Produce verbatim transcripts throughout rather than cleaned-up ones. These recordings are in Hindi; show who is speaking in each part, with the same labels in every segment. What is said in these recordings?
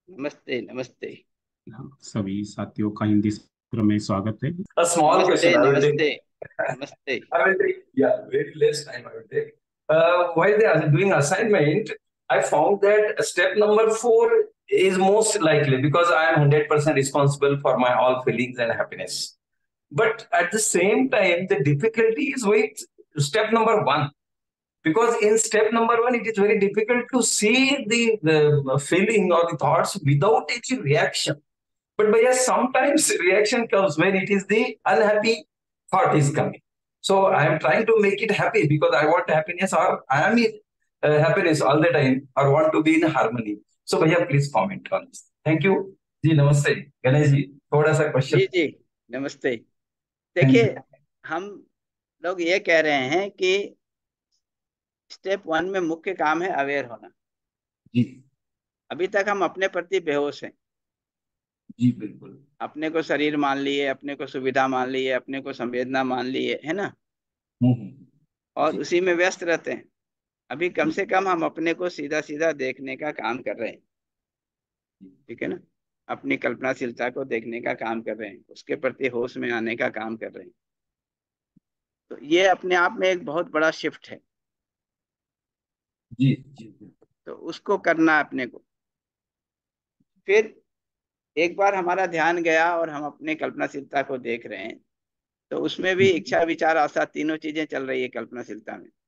Speaker 1: नमस्ते नमस्ते।
Speaker 2: सभी साथियों का हिंदी सत्र में स्वागत है।
Speaker 3: A small
Speaker 1: नमस्ते
Speaker 3: question I will take.
Speaker 1: नमस्ते नमस्ते।
Speaker 3: I will take, yeah, very less time I will take. Uh, while they are doing assignment, I found that step number four is most likely because I am one hundred percent responsible for my all feelings and happiness. But at the same time, the difficulty is with step number one. Because in step number one, it is very difficult to see the, the feeling or the thoughts without any reaction. But, but yes, sometimes reaction comes when it is the unhappy thought is coming. So I am trying to make it happy because I want happiness or I am in uh, happiness all the time or want to be in harmony. So भैया please comment on this. Thank you. जी नमस्ते गणेश जी थोड़ा सा
Speaker 1: जी
Speaker 3: क्वेश्चन.
Speaker 1: जी नमस्ते।
Speaker 3: थैंक
Speaker 1: देखिए,
Speaker 3: यू.
Speaker 1: हम लोग ये कह रहे हैं कि स्टेप वन में मुख्य काम है अवेयर होना।
Speaker 3: जी.
Speaker 1: अभी तक हम अपने प्रति बेहोश हैं।
Speaker 3: जी बिल्कुल.
Speaker 1: अपने को शरीर मान लिए, अपने को सुविधा मान लिए, अपने को संवेदना मान लिए, है ना।
Speaker 3: हम्म, हम्म,
Speaker 1: और
Speaker 3: जी.
Speaker 1: उसी में व्यस्त रहते हैं। अभी कम
Speaker 3: जी.
Speaker 1: से कम हम अपने को सीधा सीधा देखने का काम कर रहे हैं।
Speaker 3: जी.
Speaker 1: ठीक है ना। अपनी कल्पनाशीलता को देखने का काम कर रहे हैं, उसके प्रति होश में आने का काम कर रहे हैं। तो ये अपने आप में एक बहुत बड़ा शिफ्ट है।
Speaker 3: जी. जी.
Speaker 1: तो उसको करना है अपने को। फिर एक बार हमारा ध्यान गया और हम अपने कल्पनाशीलता को देख रहे हैं, तो उसमें भी
Speaker 3: हम्म,
Speaker 1: इच्छा विचार आशा तीनों चीजें चल रही है कल्पनाशीलता में।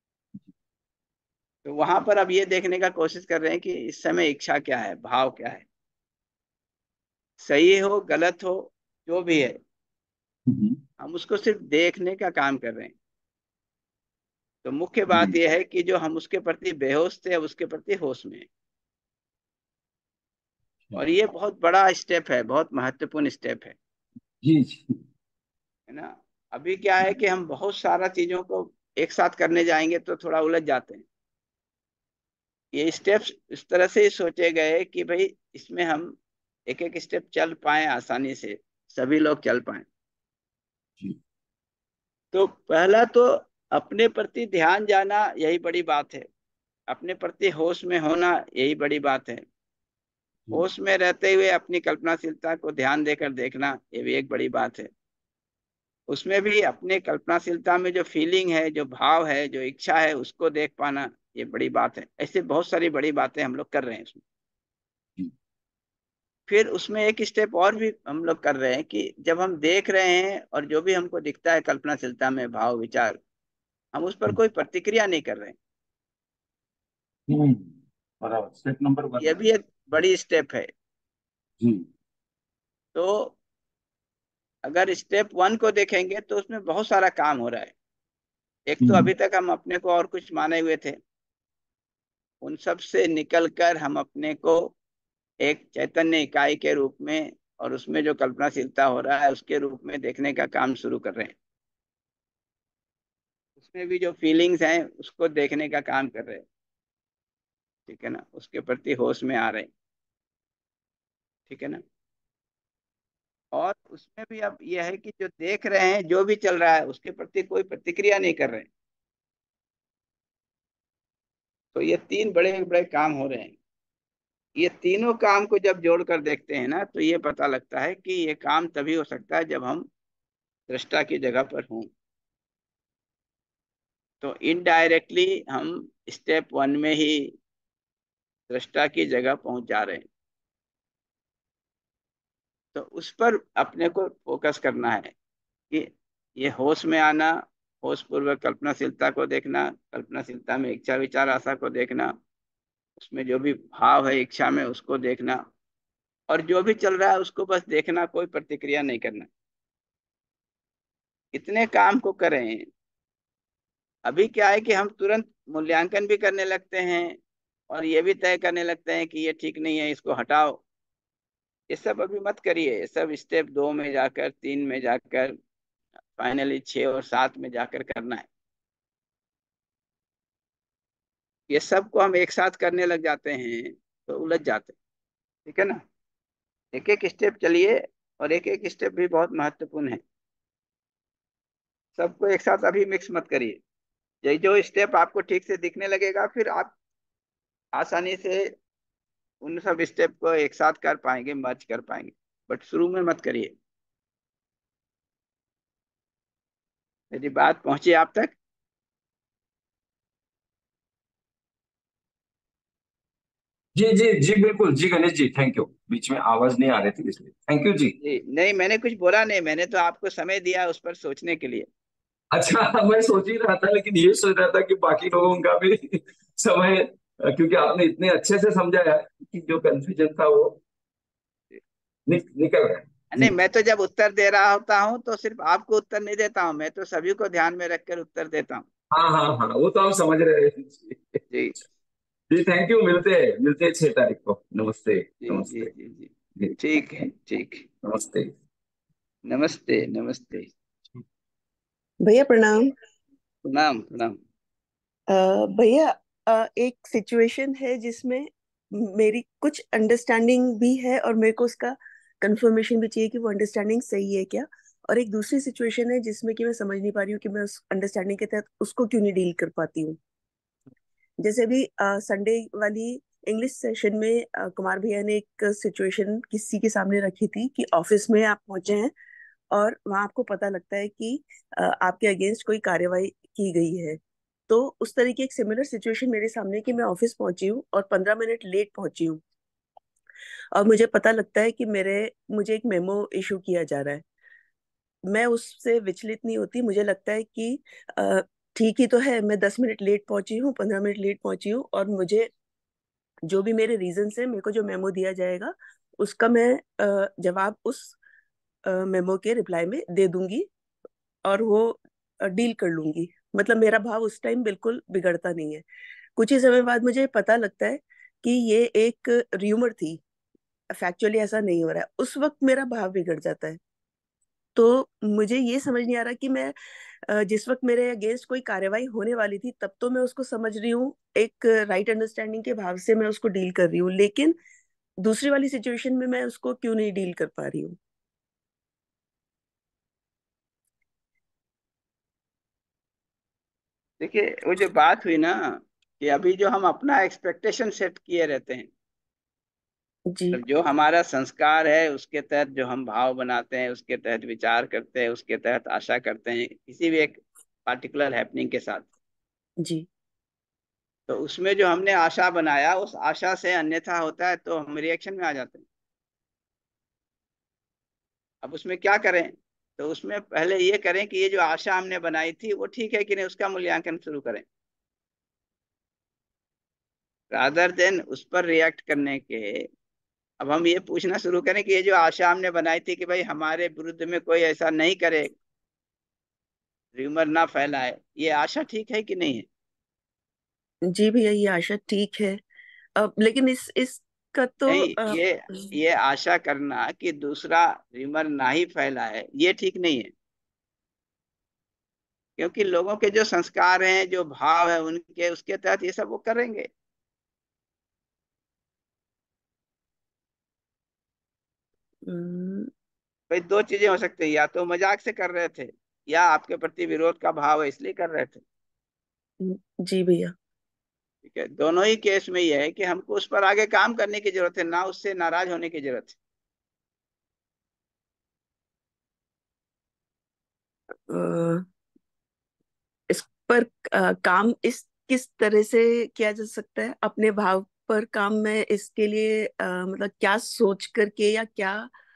Speaker 1: तो वहां पर अब ये देखने का कोशिश कर रहे हैं कि इस समय इच्छा क्या है, भाव क्या है, सही हो गलत हो, जो भी है,
Speaker 3: हम्म,
Speaker 1: हम उसको सिर्फ देखने का काम कर रहे हैं। तो मुख्य बात
Speaker 3: जी.
Speaker 1: यह है कि जो हम उसके प्रति बेहोश थे अब उसके प्रति होश में हैं। और ये बहुत बड़ा स्टेप है, बहुत महत्वपूर्ण स्टेप है
Speaker 3: जी. जी.
Speaker 1: है ना। अभी क्या है कि हम बहुत सारा चीजों को एक साथ करने जाएंगे तो थोड़ा उलझ जाते हैं। ये स्टेप्स इस तरह से सोचे गए कि भाई इसमें हम एक एक स्टेप चल पाए आसानी से, सभी लोग चल पाए।
Speaker 3: जी.
Speaker 1: तो पहला तो अपने प्रति ध्यान जाना, यही बड़ी बात है। अपने प्रति होश में होना, यही बड़ी बात है।
Speaker 3: जी.
Speaker 1: होश में रहते हुए अपनी कल्पनाशीलता को ध्यान देकर देखना, ये भी एक बड़ी बात है। उसमें भी अपने कल्पनाशीलता में जो फीलिंग है, जो भाव है, जो इच्छा है, उसको देख पाना, ये बड़ी बात है। ऐसे बहुत सारी बड़ी बातें हम लोग कर रहे हैं उसमें।
Speaker 3: जी.
Speaker 1: फिर उसमें एक स्टेप और भी हम लोग कर रहे हैं कि जब हम देख रहे हैं और जो भी हमको दिखता है कल्पनाशीलता में भाव विचार, हम उस पर कोई प्रतिक्रिया नहीं कर रहे हैं।
Speaker 3: हम्म, बराबर स्टेप नंबर वन
Speaker 1: ये
Speaker 3: है.
Speaker 1: भी एक बड़ी स्टेप है।
Speaker 3: जी.
Speaker 1: तो अगर स्टेप वन को देखेंगे तो उसमें बहुत सारा काम हो रहा है। एक तो
Speaker 3: हम्म,
Speaker 1: अभी तक हम अपने को और कुछ माने हुए थे, उन सब से निकल कर हम अपने को एक चैतन्य इकाई के रूप में और उसमें जो कल्पनाशीलता हो रहा है उसके रूप में देखने का काम शुरू कर रहे हैं। उसमें भी जो फीलिंग्स हैं उसको देखने का काम कर रहे हैं। ठीक है ना, उसके प्रति होश में आ रहे हैं। ठीक है ना। और उसमें भी अब यह है कि जो देख रहे हैं, जो भी चल रहा है उसके प्रति कोई प्रतिक्रिया नहीं कर रहे हैं। तो ये तीन बड़े बड़े काम हो रहे हैं। ये तीनों काम को जब जोड़कर देखते हैं ना, तो ये पता लगता है कि ये काम तभी हो सकता है जब हम दृष्टा की जगह पर हों। तो इनडायरेक्टली हम स्टेप वन में ही दृष्टा की जगह पहुंच जा रहे हैं। तो उस पर अपने को फोकस करना है कि ये होश में आना, होश पूर्वक कल्पनाशीलता को देखना, कल्पनाशीलता में इच्छा विचार आशा को देखना, उसमें जो भी भाव है इच्छा में उसको देखना, और जो भी चल रहा है उसको बस देखना, कोई प्रतिक्रिया नहीं करना। इतने काम को करें। अभी क्या है कि हम तुरंत मूल्यांकन भी करने लगते हैं और ये भी तय करने लगते हैं कि ये ठीक नहीं है, इसको हटाओ। ये सब अभी मत करिए। ये सब स्टेप दो में जाकर, तीन में जाकर, फाइनली छह और सात में जाकर करना है। ये सब को हम एक साथ करने लग जाते हैं तो उलझ जाते हैं। ठीक है ना। एक एक स्टेप चलिए, और एक एक स्टेप भी बहुत महत्वपूर्ण है। सबको एक साथ अभी मिक्स मत करिए। ये जो स्टेप आपको ठीक से दिखने लगेगा, फिर आप आसानी से उन सब स्टेप को एक साथ कर पाएंगे, मर्ज कर पाएंगे, बट शुरू में मत करिए। मेरी बात पहुंची आप तक?
Speaker 3: जी जी जी, बिल्कुल जी गणेश जी, थैंक यू। बीच में आवाज नहीं आ रही थी इसलिए थैंक यू जी।
Speaker 1: जी नहीं, मैंने कुछ बोला नहीं, मैंने तो आपको समय दिया उस पर सोचने के लिए।
Speaker 3: अच्छा, मैं सोच ही रहा था, लेकिन ये सोच रहा था कि बाकी लोगों का भी समय, क्योंकि आपने इतने अच्छे से समझाया कि जो कंफ्यूजन था वो नि, निकल गया। जी।
Speaker 1: नहीं, मैं तो जब उत्तर दे रहा होता हूँ तो सिर्फ आपको उत्तर नहीं देता हूँ, मैं तो सभी को ध्यान में रखकर उत्तर देता हूँ।
Speaker 3: हाँ हाँ हाँ, वो तो हम समझ रहे हैं जी।
Speaker 1: जी
Speaker 3: जी थैंक यू, मिलते हैं मिलते हैं छह तारीख को। नमस्ते।
Speaker 1: जी जी
Speaker 3: नमस्ते।
Speaker 1: जी जी।
Speaker 3: जी।
Speaker 1: ठीक है, ठीक।
Speaker 3: नमस्ते।
Speaker 1: नमस्ते नमस्ते।
Speaker 4: भैया प्रणाम।
Speaker 1: प्रणाम प्रणाम।
Speaker 4: अ, भैया, अ, एक सिचुएशन है जिसमें मेरी कुछ अंडरस्टैंडिंग भी है और मेरे को उसका कंफर्मेशन भी चाहिए कि वो अंडरस्टैंडिंग सही है क्या। और एक दूसरी सिचुएशन है जिसमें कि मैं समझ नहीं पा रही हूँ कि मैं उस अंडरस्टैंडिंग के तहत उसको क्यों नहीं डील कर पाती हूँ। जैसे अभी संडे वाली इंग्लिश सेशन में अ, कुमार भैया ने एक सिचुएशन किसी के सामने रखी थी कि ऑफिस में आप पहुंचे हैं और वहां आपको पता लगता है कि अ, आपके अगेंस्ट कोई कार्यवाही की गई है। तो उस तरह की एक सिमिलर सिचुएशन मेरे सामने है कि मैं ऑफिस पहुंची हूँ और पंद्रह मिनट लेट पहुंची हूँ और मुझे पता लगता है कि मेरे मुझे एक मेमो इशू किया जा रहा है। मैं उससे विचलित नहीं होती, मुझे लगता है कि अ, ठीक ही तो है, मैं दस मिनट लेट पहुंची हूँ, पंद्रह मिनट लेट पहुंची हूँ और मुझे जो भी मेरे रीजन है, मेरे को जो मेमो दिया जाएगा उसका मैं अ, जवाब उस मेमो के रिप्लाई में दे दूंगी और वो डील कर लूंगी। मतलब मेरा भाव उस टाइम बिल्कुल बिगड़ता नहीं है। कुछ ही समय बाद मुझे पता लगता है कि ये एक र्यूमर थी, फैक्चुअली ऐसा नहीं हो रहा है, उस वक्त मेरा भाव बिगड़ जाता है। तो मुझे ये समझ नहीं आ रहा कि मैं अ, जिस वक्त मेरे अगेंस्ट कोई कार्रवाई होने वाली थी तब तो मैं उसको समझ रही हूँ, एक राइट अंडरस्टैंडिंग के भाव से मैं उसको डील कर रही हूँ, लेकिन दूसरी वाली सिचुएशन में मैं उसको क्यों नहीं डील कर पा रही हूँ।
Speaker 1: देखिए, वो जो बात हुई ना, कि अभी जो हम अपना एक्सपेक्टेशन सेट किए रहते हैं,
Speaker 4: जी।
Speaker 1: मतलब जो हमारा संस्कार है उसके तहत जो हम भाव बनाते हैं, उसके तहत विचार करते हैं, उसके तहत आशा करते हैं किसी भी एक पार्टिकुलर हैपनिंग के साथ,
Speaker 4: जी।
Speaker 1: तो उसमें जो हमने आशा बनाया उस आशा से अन्यथा होता है तो हम रिएक्शन में आ जाते हैं। अब उसमें क्या करें? तो उसमें पहले ये करें कि ये जो आशा हमने बनाई थी वो ठीक है कि नहीं, उसका मूल्यांकन शुरू करें, रादर देन उस पर रिएक्ट करने के। अब हम ये पूछना शुरू करें कि ये जो आशा हमने बनाई थी कि भाई हमारे विरुद्ध में कोई ऐसा नहीं करे, र्यूमर ना फैलाए, ये आशा ठीक है कि नहीं है?
Speaker 4: जी भैया, ये आशा ठीक है। अब लेकिन इस इसका तो
Speaker 1: नहीं,
Speaker 4: अ,
Speaker 1: ये ये आशा करना कि दूसरा र्यूमर ना ही फैलाए ये ठीक नहीं है, क्योंकि लोगों के जो संस्कार हैं, जो भाव है उनके, उसके तहत ये सब वो करेंगे।
Speaker 4: हम्म,
Speaker 1: भाई दो चीजें हो सकती है, या तो मजाक से कर रहे थे, या आपके प्रति विरोध का भाव है इसलिए कर रहे थे।
Speaker 4: जी भैया।
Speaker 1: ठीक है, दोनों ही केस में यह है कि हमको उस पर आगे काम करने की जरूरत है, ना उससे नाराज होने की जरूरत है।
Speaker 4: अ, इस पर अ, काम इस किस तरह से किया जा सकता है, अपने भाव पर काम में इसके लिए अ, मतलब क्या सोच करके या क्या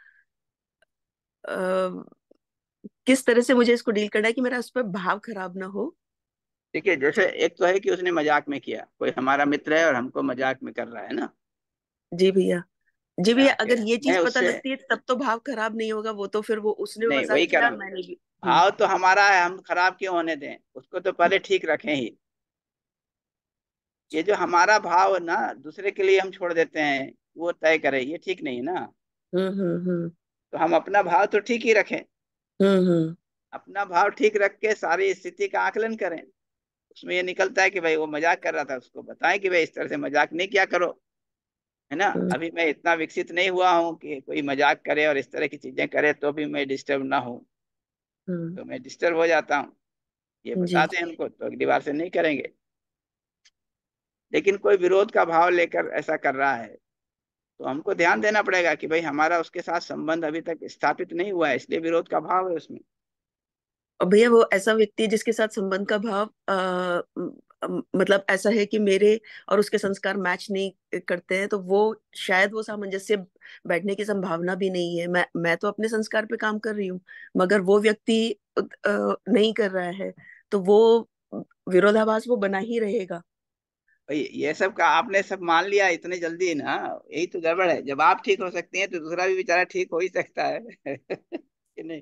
Speaker 4: अ, किस तरह से मुझे इसको डील करना है कि मेरा उस पर भाव खराब ना हो।
Speaker 1: ठीक है, जैसे एक तो है कि उसने मजाक में किया, कोई हमारा मित्र है और हमको मजाक में कर रहा है ना।
Speaker 4: जी भैया। जी भैया,
Speaker 1: ठीक है,
Speaker 4: अगर ये
Speaker 1: मैं
Speaker 4: चीज पता
Speaker 1: उससे,
Speaker 4: लगती है तब तो भाव खराब नहीं होगा, वो तो फिर वो उसने भी
Speaker 1: नहीं
Speaker 4: मजाक
Speaker 1: वही कर
Speaker 4: किया
Speaker 1: रहा
Speaker 4: और
Speaker 1: हूँ,
Speaker 4: मैंने भी। हम्म।
Speaker 1: भाव तो हमारा है, हम खराब क्यों होने दें, उसको तो पहले ठीक रखें ही। ये जो हमारा भाव है ना दूसरे के लिए हम छोड़ देते हैं, वो तय करे, ये ठीक नहीं है ना।
Speaker 4: हम्म। हम्म। हम्म।
Speaker 1: तो हम अपना भाव तो ठीक ही रखें,
Speaker 4: हम्म। हम्म।
Speaker 1: अपना भाव ठीक रख के सारी स्थिति का आकलन करें। उसमें ये निकलता है कि भाई वो मजाक कर रहा था, उसको बताएं कि भाई इस तरह से मजाक नहीं किया करो, है ना।
Speaker 4: हम्म।
Speaker 1: अभी मैं इतना विकसित नहीं हुआ हूँ कि कोई मजाक करे और इस तरह की चीजें करे तो भी मैं डिस्टर्ब ना हूँ,
Speaker 4: हम्म।
Speaker 1: तो मैं डिस्टर्ब हो जाता हूँ। ये
Speaker 4: जी।
Speaker 1: बताते हैं उनको तो अगली बार से नहीं करेंगे। लेकिन कोई विरोध का भाव लेकर ऐसा कर रहा है तो हमको ध्यान देना पड़ेगा कि भाई हमारा उसके साथ संबंध अभी तक स्थापित नहीं हुआ है, इसलिए विरोध का भाव है उसमें।
Speaker 4: और भैया वो ऐसा व्यक्ति है जिसके साथ संबंध का भाव आ, मतलब ऐसा है कि मेरे और उसके संस्कार मैच नहीं करते हैं, तो वो शायद वो सामंजस्य बैठने की संभावना भी नहीं है। मैं मैं तो अपने संस्कार पे काम कर रही हूँ, मगर वो व्यक्ति अ, नहीं कर रहा है, तो वो विरोधाभास वो बना ही रहेगा।
Speaker 1: भाई ये सब का आपने सब मान लिया इतने जल्दी ना, यही तो गड़बड़ है। जब आप ठीक हो सकती हैं तो दूसरा भी बेचारा ठीक हो ही सकता है कि नहीं?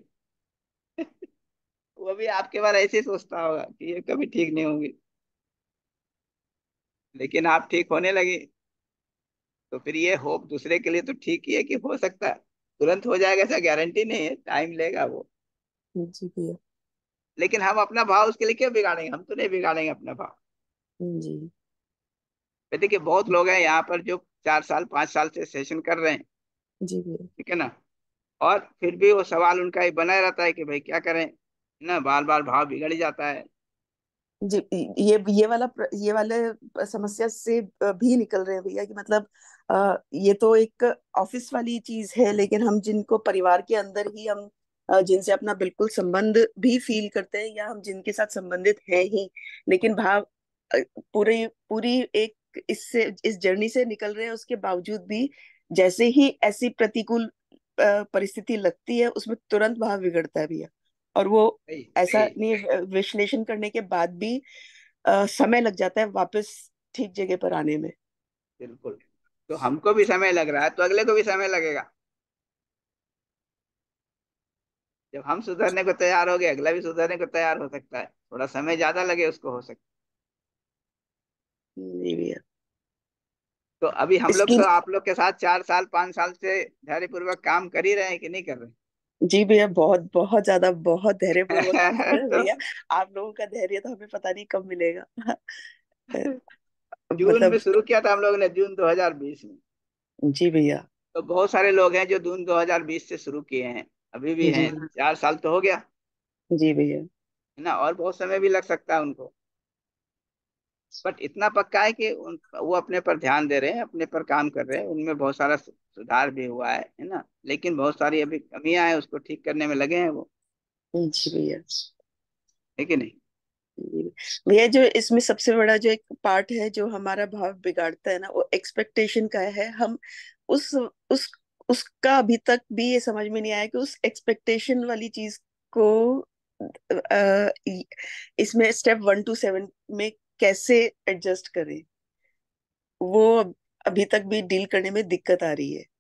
Speaker 1: वो भी आपके बारे ऐसे ही सोचता होगा कि ये कभी ठीक नहीं होंगी, लेकिन आप ठीक होने लगी तो फिर ये होप दूसरे के लिए तो ठीक ही है कि हो सकता है तुरंत हो जाएगा, ऐसा गारंटी नहीं है, टाइम लेगा वो।
Speaker 4: जी भैया।
Speaker 1: लेकिन हम अपना भाव उसके लिए क्यों बिगाड़ेंगे? हम तो नहीं बिगाड़ेंगे अपना भाव।
Speaker 4: जी।
Speaker 1: तो देखिए बहुत लोग हैं यहाँ पर जो चार साल पांच साल से सेशन कर रहे हैं,
Speaker 4: जी भैया।
Speaker 1: ठीक है ना, और फिर भी वो सवाल उनका ही बना रहता है कि भाई क्या करें ना, बार बार भाव बिगड़ ही जाता है।
Speaker 4: जी। ये ये वाला प्र- ये वाले समस्या से भी निकल रहे हैं भैया, कि मतलब अ, ये तो एक ऑफिस वाली चीज है, लेकिन हम जिनको परिवार के अंदर ही हम अ, जिनसे अपना बिल्कुल संबंध भी फील करते हैं, या हम जिनके साथ संबंधित हैं ही, लेकिन भाव अ, पूरे पूरी एक इससे इस जर्नी से निकल रहे हैं, उसके बावजूद भी जैसे ही ऐसी प्रतिकूल अ, परिस्थिति लगती है, उसमें तुरंत भाव बिगड़ता है भैया। और वो
Speaker 1: भाई
Speaker 4: ऐसा नहीं, विश्लेषण करने के बाद भी अ, समय लग जाता है वापस ठीक जगह पर आने में।
Speaker 1: बिल्कुल। तो हमको भी समय लग रहा है तो अगले को भी समय लगेगा। जब हम सुधरने को तैयार हो गए, अगला भी सुधरने को तैयार हो सकता है, थोड़ा समय ज्यादा लगे उसको हो सकता
Speaker 4: नहीं भैया।
Speaker 1: है। तो अभी हम लोग
Speaker 4: इसकी
Speaker 1: तो आप लोग के साथ चार साल पांच साल से धैर्यपूर्वक काम कर ही रहे हैं कि नहीं कर
Speaker 4: जी भैया, बहुत बहुत ज्यादा बहुत धैर्य पूर्वक काम कर
Speaker 1: रहे?
Speaker 4: रहे हैं
Speaker 1: तो
Speaker 4: भैया। आप लोगों का धैर्य तो हमें पता नहीं कब मिलेगा।
Speaker 1: जून में
Speaker 4: मतलब।
Speaker 1: शुरू किया था हम लोगों ने, जून दो हज़ार बीस में।
Speaker 4: जी भैया।
Speaker 1: तो बहुत सारे लोग हैं जो जून दो हज़ार बीस से शुरू किए हैं, अभी भी
Speaker 4: जी।
Speaker 1: हैं, चार साल तो हो गया
Speaker 4: जी भैया।
Speaker 1: है ना, और बहुत समय भी लग सकता है उनको। बट इतना पक्का है कि उन, वो अपने पर ध्यान दे रहे हैं, अपने पर काम कर रहे हैं, उनमें बहुत सारा सु- सुधार भी हुआ है है ना, लेकिन बहुत सारी अभी कमियां हैं, उसको ठीक करने में लगे हैं वो,
Speaker 4: जी भैया।
Speaker 1: है कि नहीं?
Speaker 4: जी भैया, जो इसमें सबसे बड़ा जो एक पार्ट है जो हमारा भाव बिगाड़ता है ना, वो एक्सपेक्टेशन का है। हम उस उस उसका अभी तक भी ये समझ में नहीं आया कि उस एक्सपेक्टेशन वाली चीज को अ, इसमें स्टेप वन टू सेवन में कैसे एडजस्ट करें, वो अभी तक भी डील करने में दिक्कत आ रही है।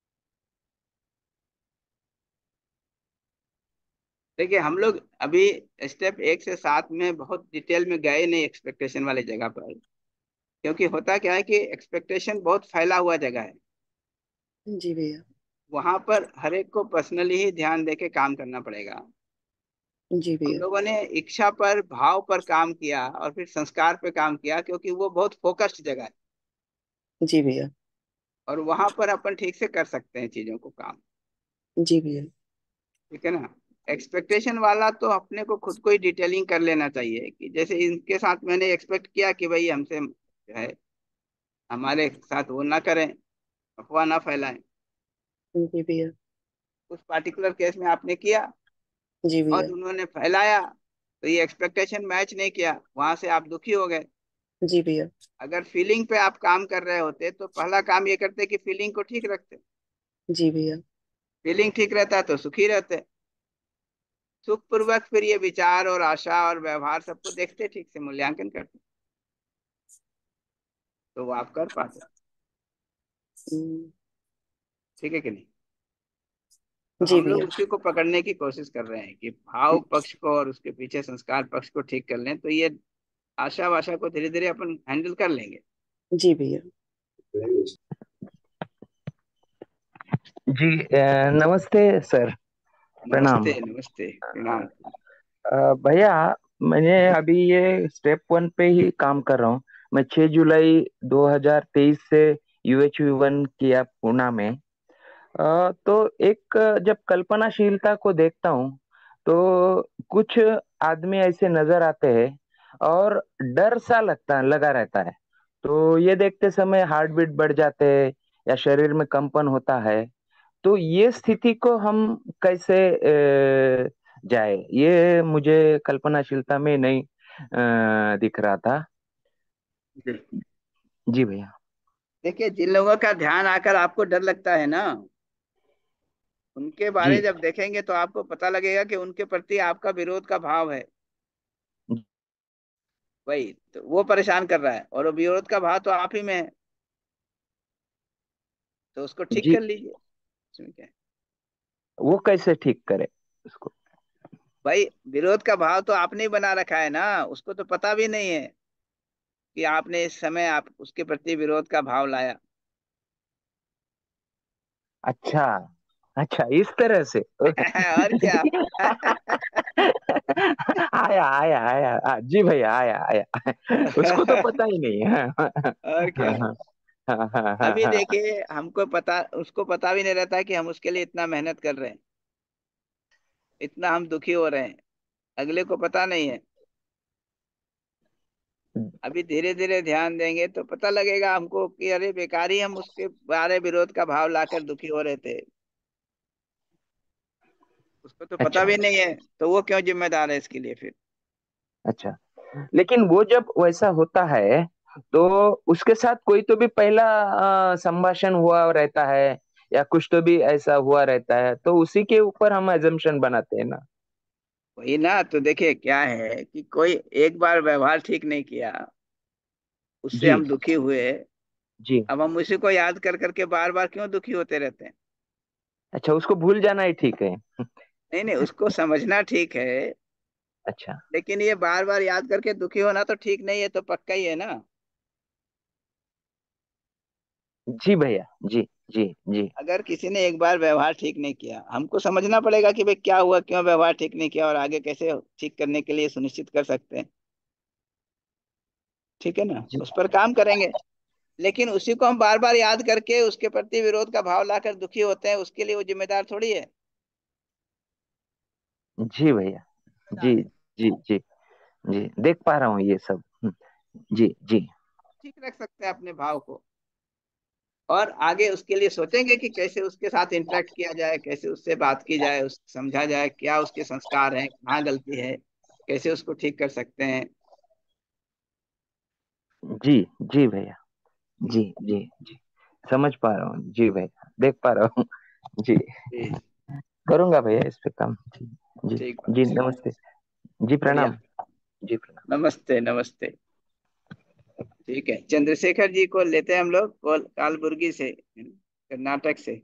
Speaker 1: देखिए हम लोग अभी स्टेप एक से सात में बहुत डिटेल में गए नहीं एक्सपेक्टेशन वाले जगह पर, क्योंकि होता क्या है कि एक्सपेक्टेशन बहुत फैला हुआ जगह है।
Speaker 4: जी भैया।
Speaker 1: वहां पर हर एक को पर्सनली ही ध्यान देके काम करना पड़ेगा।
Speaker 4: जी
Speaker 1: हम
Speaker 4: भैया।
Speaker 1: लोगों ने इच्छा पर भाव पर काम किया और फिर संस्कार पे काम किया, क्योंकि वो बहुत फोकस्ड जगह है,
Speaker 4: जी भैया।
Speaker 1: और वहां पर अपन ठीक से कर सकते हैं चीजों को काम,
Speaker 4: जी भैया।
Speaker 1: ठीक है ना। एक्सपेक्टेशन वाला तो अपने को खुद को ही डिटेलिंग कर लेना चाहिए कि जैसे इनके साथ मैंने एक्सपेक्ट किया कि भाई हमसे जो है हमारे साथ वो ना करें, अफवाह ना फैलाएं।
Speaker 4: जी भैया।
Speaker 1: उस पार्टिकुलर केस में आपने किया
Speaker 4: जी भैया।
Speaker 1: और उन्होंने फैलाया, तो ये एक्सपेक्टेशन मैच नहीं किया, वहां से आप दुखी हो गए।
Speaker 4: जी भैया।
Speaker 1: अगर फीलिंग पे आप काम कर रहे होते तो पहला काम ये करते कि फीलिंग को ठीक रखते।
Speaker 4: जी भैया।
Speaker 1: फीलिंग ठीक रहता तो सुखी रहते, सुखपूर्वक फिर ये विचार और आशा और व्यवहार सबको देखते, ठीक से मूल्यांकन करते, तो वो आप कर पाते।
Speaker 4: हम्म।
Speaker 1: ठीक है कि नहीं? तो
Speaker 4: जी
Speaker 1: हम लोग
Speaker 4: भैया।
Speaker 1: उसी को पकड़ने की कोशिश कर रहे हैं कि भाव पक्ष को और उसके पीछे संस्कार पक्ष को ठीक कर लें, तो ये आशा वाशा को धीरे धीरे अपन हैंडल कर लेंगे।
Speaker 4: जी भैया।
Speaker 5: जी अ, नमस्ते सर। प्रणाम।
Speaker 1: नमस्ते नमस्ते प्रणाम।
Speaker 5: अ, भैया, मैंने अभी ये स्टेप वन पे ही काम कर रहा हूँ। मैं छह जुलाई दो हज़ार तेईस से यूएचवी वन किया पूना में। अ, तो एक अ, जब कल्पनाशीलता को देखता हूँ तो कुछ आदमी ऐसे नजर आते हैं और डर सा लगता लगा रहता है। तो ये देखते समय हार्ट बीट बढ़ जाते हैं या शरीर में कंपन होता है, तो ये स्थिति को हम कैसे अ, जाए, ये मुझे कल्पनाशीलता में नहीं अ, दिख रहा था।
Speaker 1: जी।
Speaker 5: जी भैया।
Speaker 1: देखिए, जिन लोगों का ध्यान आकर आपको डर लगता है ना, उनके बारे
Speaker 5: जी
Speaker 1: जब देखेंगे तो आपको पता लगेगा कि उनके प्रति आपका विरोध का भाव है। वही तो वो परेशान कर रहा है, और वो विरोध का भाव तो आप ही में है, तो उसको ठीक
Speaker 5: जी,
Speaker 1: कर लीजिए। इसमें क्या है?
Speaker 5: वो कैसे ठीक करे उसको?
Speaker 1: भाई, विरोध का भाव तो आपने ही बना रखा है ना, उसको तो पता भी नहीं है कि आपने इस समय आप उसके प्रति विरोध का भाव लाया।
Speaker 5: अच्छा, अच्छा, इस तरह से।
Speaker 1: और क्या।
Speaker 5: आया आया आया आ, जी भैया, आया आया। उसको तो पता ही नहीं है।
Speaker 1: और क्या।
Speaker 5: हाँ हाँ हाँ
Speaker 1: अभी
Speaker 5: हाँ।
Speaker 1: देखिए, हमको पता उसको पता भी नहीं रहता कि हम उसके लिए इतना मेहनत कर रहे हैं, इतना हम दुखी हो रहे हैं, अगले को पता नहीं है। अभी धीरे धीरे ध्यान देंगे तो पता लगेगा हमको कि अरे बेकार ही हम उसके बारे विरोध का भाव लाकर दुखी हो रहे थे, उसको तो पता
Speaker 5: अच्छा
Speaker 1: भी नहीं है, तो वो क्यों जिम्मेदार है इसके लिए फिर।
Speaker 5: अच्छा, लेकिन वो जब वैसा होता है तो उसके साथ कोई तो भी पहला अ, संभाषण हुआ रहता है, या कुछ तो भी ऐसा हुआ रहता है, तो उसी के ऊपर हम एजम्पशन बनाते हैं ना।
Speaker 1: वही ना, तो देखिए क्या है कि कोई एक बार व्यवहार ठीक नहीं किया, उससे
Speaker 5: जी
Speaker 1: हम दुखी हुए,
Speaker 5: जी।
Speaker 1: अब हम उसी को याद कर करके बार बार क्यों दुखी होते रहते हैं।
Speaker 5: अच्छा, उसको भूल जाना ही ठीक है।
Speaker 1: नहीं नहीं, उसको समझना ठीक है,
Speaker 5: अच्छा।
Speaker 1: लेकिन ये बार बार याद करके दुखी होना तो ठीक नहीं है, तो पक्का ही है ना।
Speaker 5: जी भैया। जी जी जी।
Speaker 1: अगर किसी ने एक बार व्यवहार ठीक नहीं किया, हमको समझना पड़ेगा कि भाई क्या हुआ, क्यों व्यवहार ठीक नहीं किया, और आगे कैसे ठीक करने के लिए सुनिश्चित कर सकते हैं। ठीक है ना,
Speaker 5: जी
Speaker 1: उस पर काम करेंगे। लेकिन उसी को हम बार बार याद करके उसके प्रति विरोध का भाव लाकर दुखी होते हैं, उसके लिए वो जिम्मेदार थोड़ी है।
Speaker 5: जी भैया। जी जी जी जी, देख पा रहा हूँ ये सब। हम्म, जी जी।
Speaker 1: ठीक रख सकते हैं अपने भाव को, और आगे उसके लिए सोचेंगे कि कैसे उसके साथ इंटरेक्ट किया जाए, कैसे उससे बात की जाए, उस समझा जाए क्या उसके संस्कार हैं, कहाँ गलती है, कैसे उसको ठीक कर सकते हैं।
Speaker 5: जी जी भैया।
Speaker 1: हम्म,
Speaker 5: जी जी जी, समझ पा रहा हूँ जी भैया, देख पा रहा हूँ। जी,
Speaker 1: जी।
Speaker 5: करूंगा भैया इस पे काम। जी जी।
Speaker 1: ठीक बात
Speaker 5: जी
Speaker 1: ठीक बात।
Speaker 5: नमस्ते। जी
Speaker 1: बढ़िया।
Speaker 5: प्रणाम। जी प्रणाम।
Speaker 1: नमस्ते नमस्ते। ठीक है, चंद्रशेखर जी को लेते हैं हम लोग, कोल कालबुर्गी से, कर्नाटक से।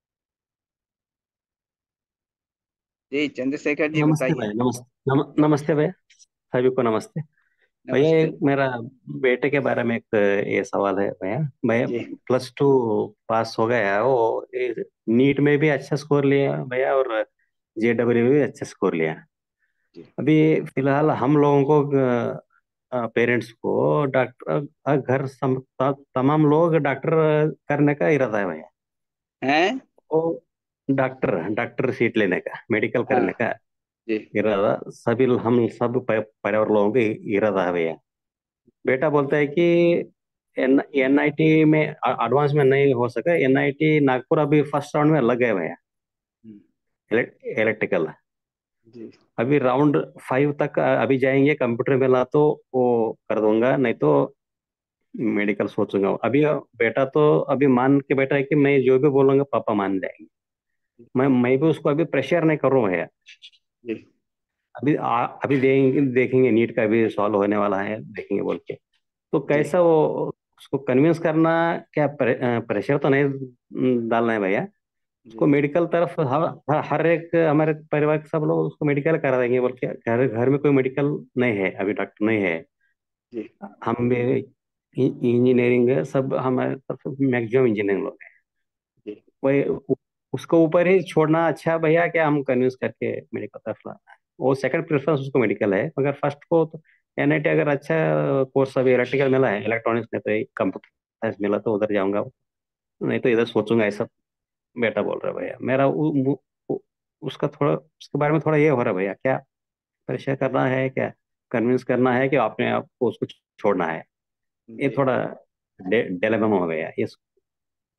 Speaker 1: जी चंद्रशेखर जी
Speaker 2: नमस्ते
Speaker 1: बताइए।
Speaker 2: भाई, नमस्ते नम, नमस्ते भैया, सभी को नमस्ते। भैया
Speaker 1: नमस्ते।
Speaker 2: एक मेरा बेटे के बारे में एक ये सवाल है भैया। भैया
Speaker 1: जी
Speaker 2: प्लस टू पास हो गया है वो, नीट में भी अच्छा स्कोर लिया भैया, और जे डब्ल्यू में भी अच्छा स्कोर लिया।
Speaker 1: जी।
Speaker 2: अभी फिलहाल हम लोगों को पेरेंट्स को डॉक्टर अ, घर सम, त- तमाम लोग डॉक्टर करने का इरादा है भैया।
Speaker 1: हैं।
Speaker 2: वो डॉक्टर डॉक्टर सीट लेने का, मेडिकल
Speaker 1: हाँ।
Speaker 2: करने का
Speaker 1: जी
Speaker 2: इरादा सभी, हम सब प- परिवार लोगों का इरादा है भैया। बेटा बोलता है कि एन एन आई टी में एडवांस में नहीं हो सका, एन आई टी नागपुर अभी फर्स्ट राउंड में लग गए भैया,
Speaker 1: हम्म,
Speaker 2: इलेक्ट्रिकल।
Speaker 1: जी
Speaker 2: अभी राउंड फाइव तक अभी जाएंगे, कंप्यूटर मिला तो वो कर दूंगा, नहीं तो मेडिकल सोचूंगा अभी। बेटा तो अभी मान के बैठा है कि मैं जो भी बोलूंगा पापा मान जाएंगे। मैं मैं भी उसको अभी प्रेशर नहीं कर रहा हूँ भैया।
Speaker 1: जी
Speaker 2: अभी आ, अभी देखेंगे देखेंगे नीट का भी सॉल्व होने वाला है, देखेंगे बोल के। तो
Speaker 1: जी
Speaker 2: कैसा वो उसको कन्विंस करना, क्या प्रे, प्रेशर तो नहीं डालना है भैया। उसको
Speaker 1: जी
Speaker 2: मेडिकल तरफ हर, हर हर एक हमारे परिवार के सब लोग उसको मेडिकल करा देंगे बोल के। घर घर में कोई मेडिकल नहीं है, अभी डॉक्टर नहीं है।
Speaker 1: जी
Speaker 2: हम भी इंजीनियरिंग है सब, हमारे तरफ मैक्सिमम इंजीनियरिंग लोग हैं।
Speaker 1: जी
Speaker 2: वही उ- उसको ऊपर ही छोड़ना अच्छा भैया, क्या हम कन्विंस करके मेडिकल तरफ लाना है। वो सेकंड प्रेफरेंस उसको मेडिकल है, मगर फर्स्ट को तो एन आई टी अगर अच्छा कोर्स अभी इलेक्ट्रिकल मिला है, इलेक्ट्रॉनिक्स में तो कंप्यूटर साइंस मिला तो उधर जाऊंगा, नहीं तो इधर सोचूंगा ऐसा। बेटा बोल रहा है भैया मेरा उ, उ, उ, उसका थोड़ा उसके बारे में थोड़ा ये हो रहा है भैया, क्या प्रेशर करना है, क्या कन्विंस करना है कि आपने आपको उसको छोड़ना है। ये
Speaker 1: जी।
Speaker 2: थोड़ा डिलेमा हो गया ये।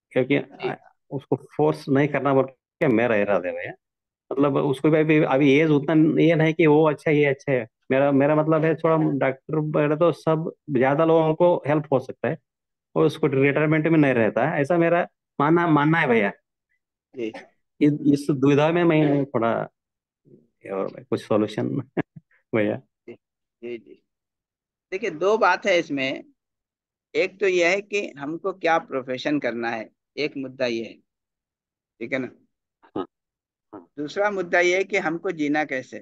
Speaker 2: क्योंकि
Speaker 1: जी
Speaker 2: आ, उसको फोर्स नहीं करना बोल के मेरा इरादा है भैया। मतलब उसको भी अभी अभी एज उतना ये नहीं कि वो अच्छा है, ये अच्छा है। मेरा मेरा मतलब है थोड़ा डॉक्टर वगैरह तो सब ज्यादा लोगों को हेल्प हो सकता है, और उसको रिटायरमेंट में नहीं रहता है, ऐसा मेरा मानना मानना है भैया।
Speaker 1: जी
Speaker 2: इस इस दुविधा में मैं थोड़ा, और कुछ सॉल्यूशन भैया।
Speaker 1: जी जी जी। देखिए, दो बात है इसमें। एक तो यह है कि हमको क्या प्रोफेशन करना है, एक मुद्दा ये है, ठीक है ना।
Speaker 2: हाँ हाँ।
Speaker 1: दूसरा मुद्दा ये है कि हमको जीना कैसे।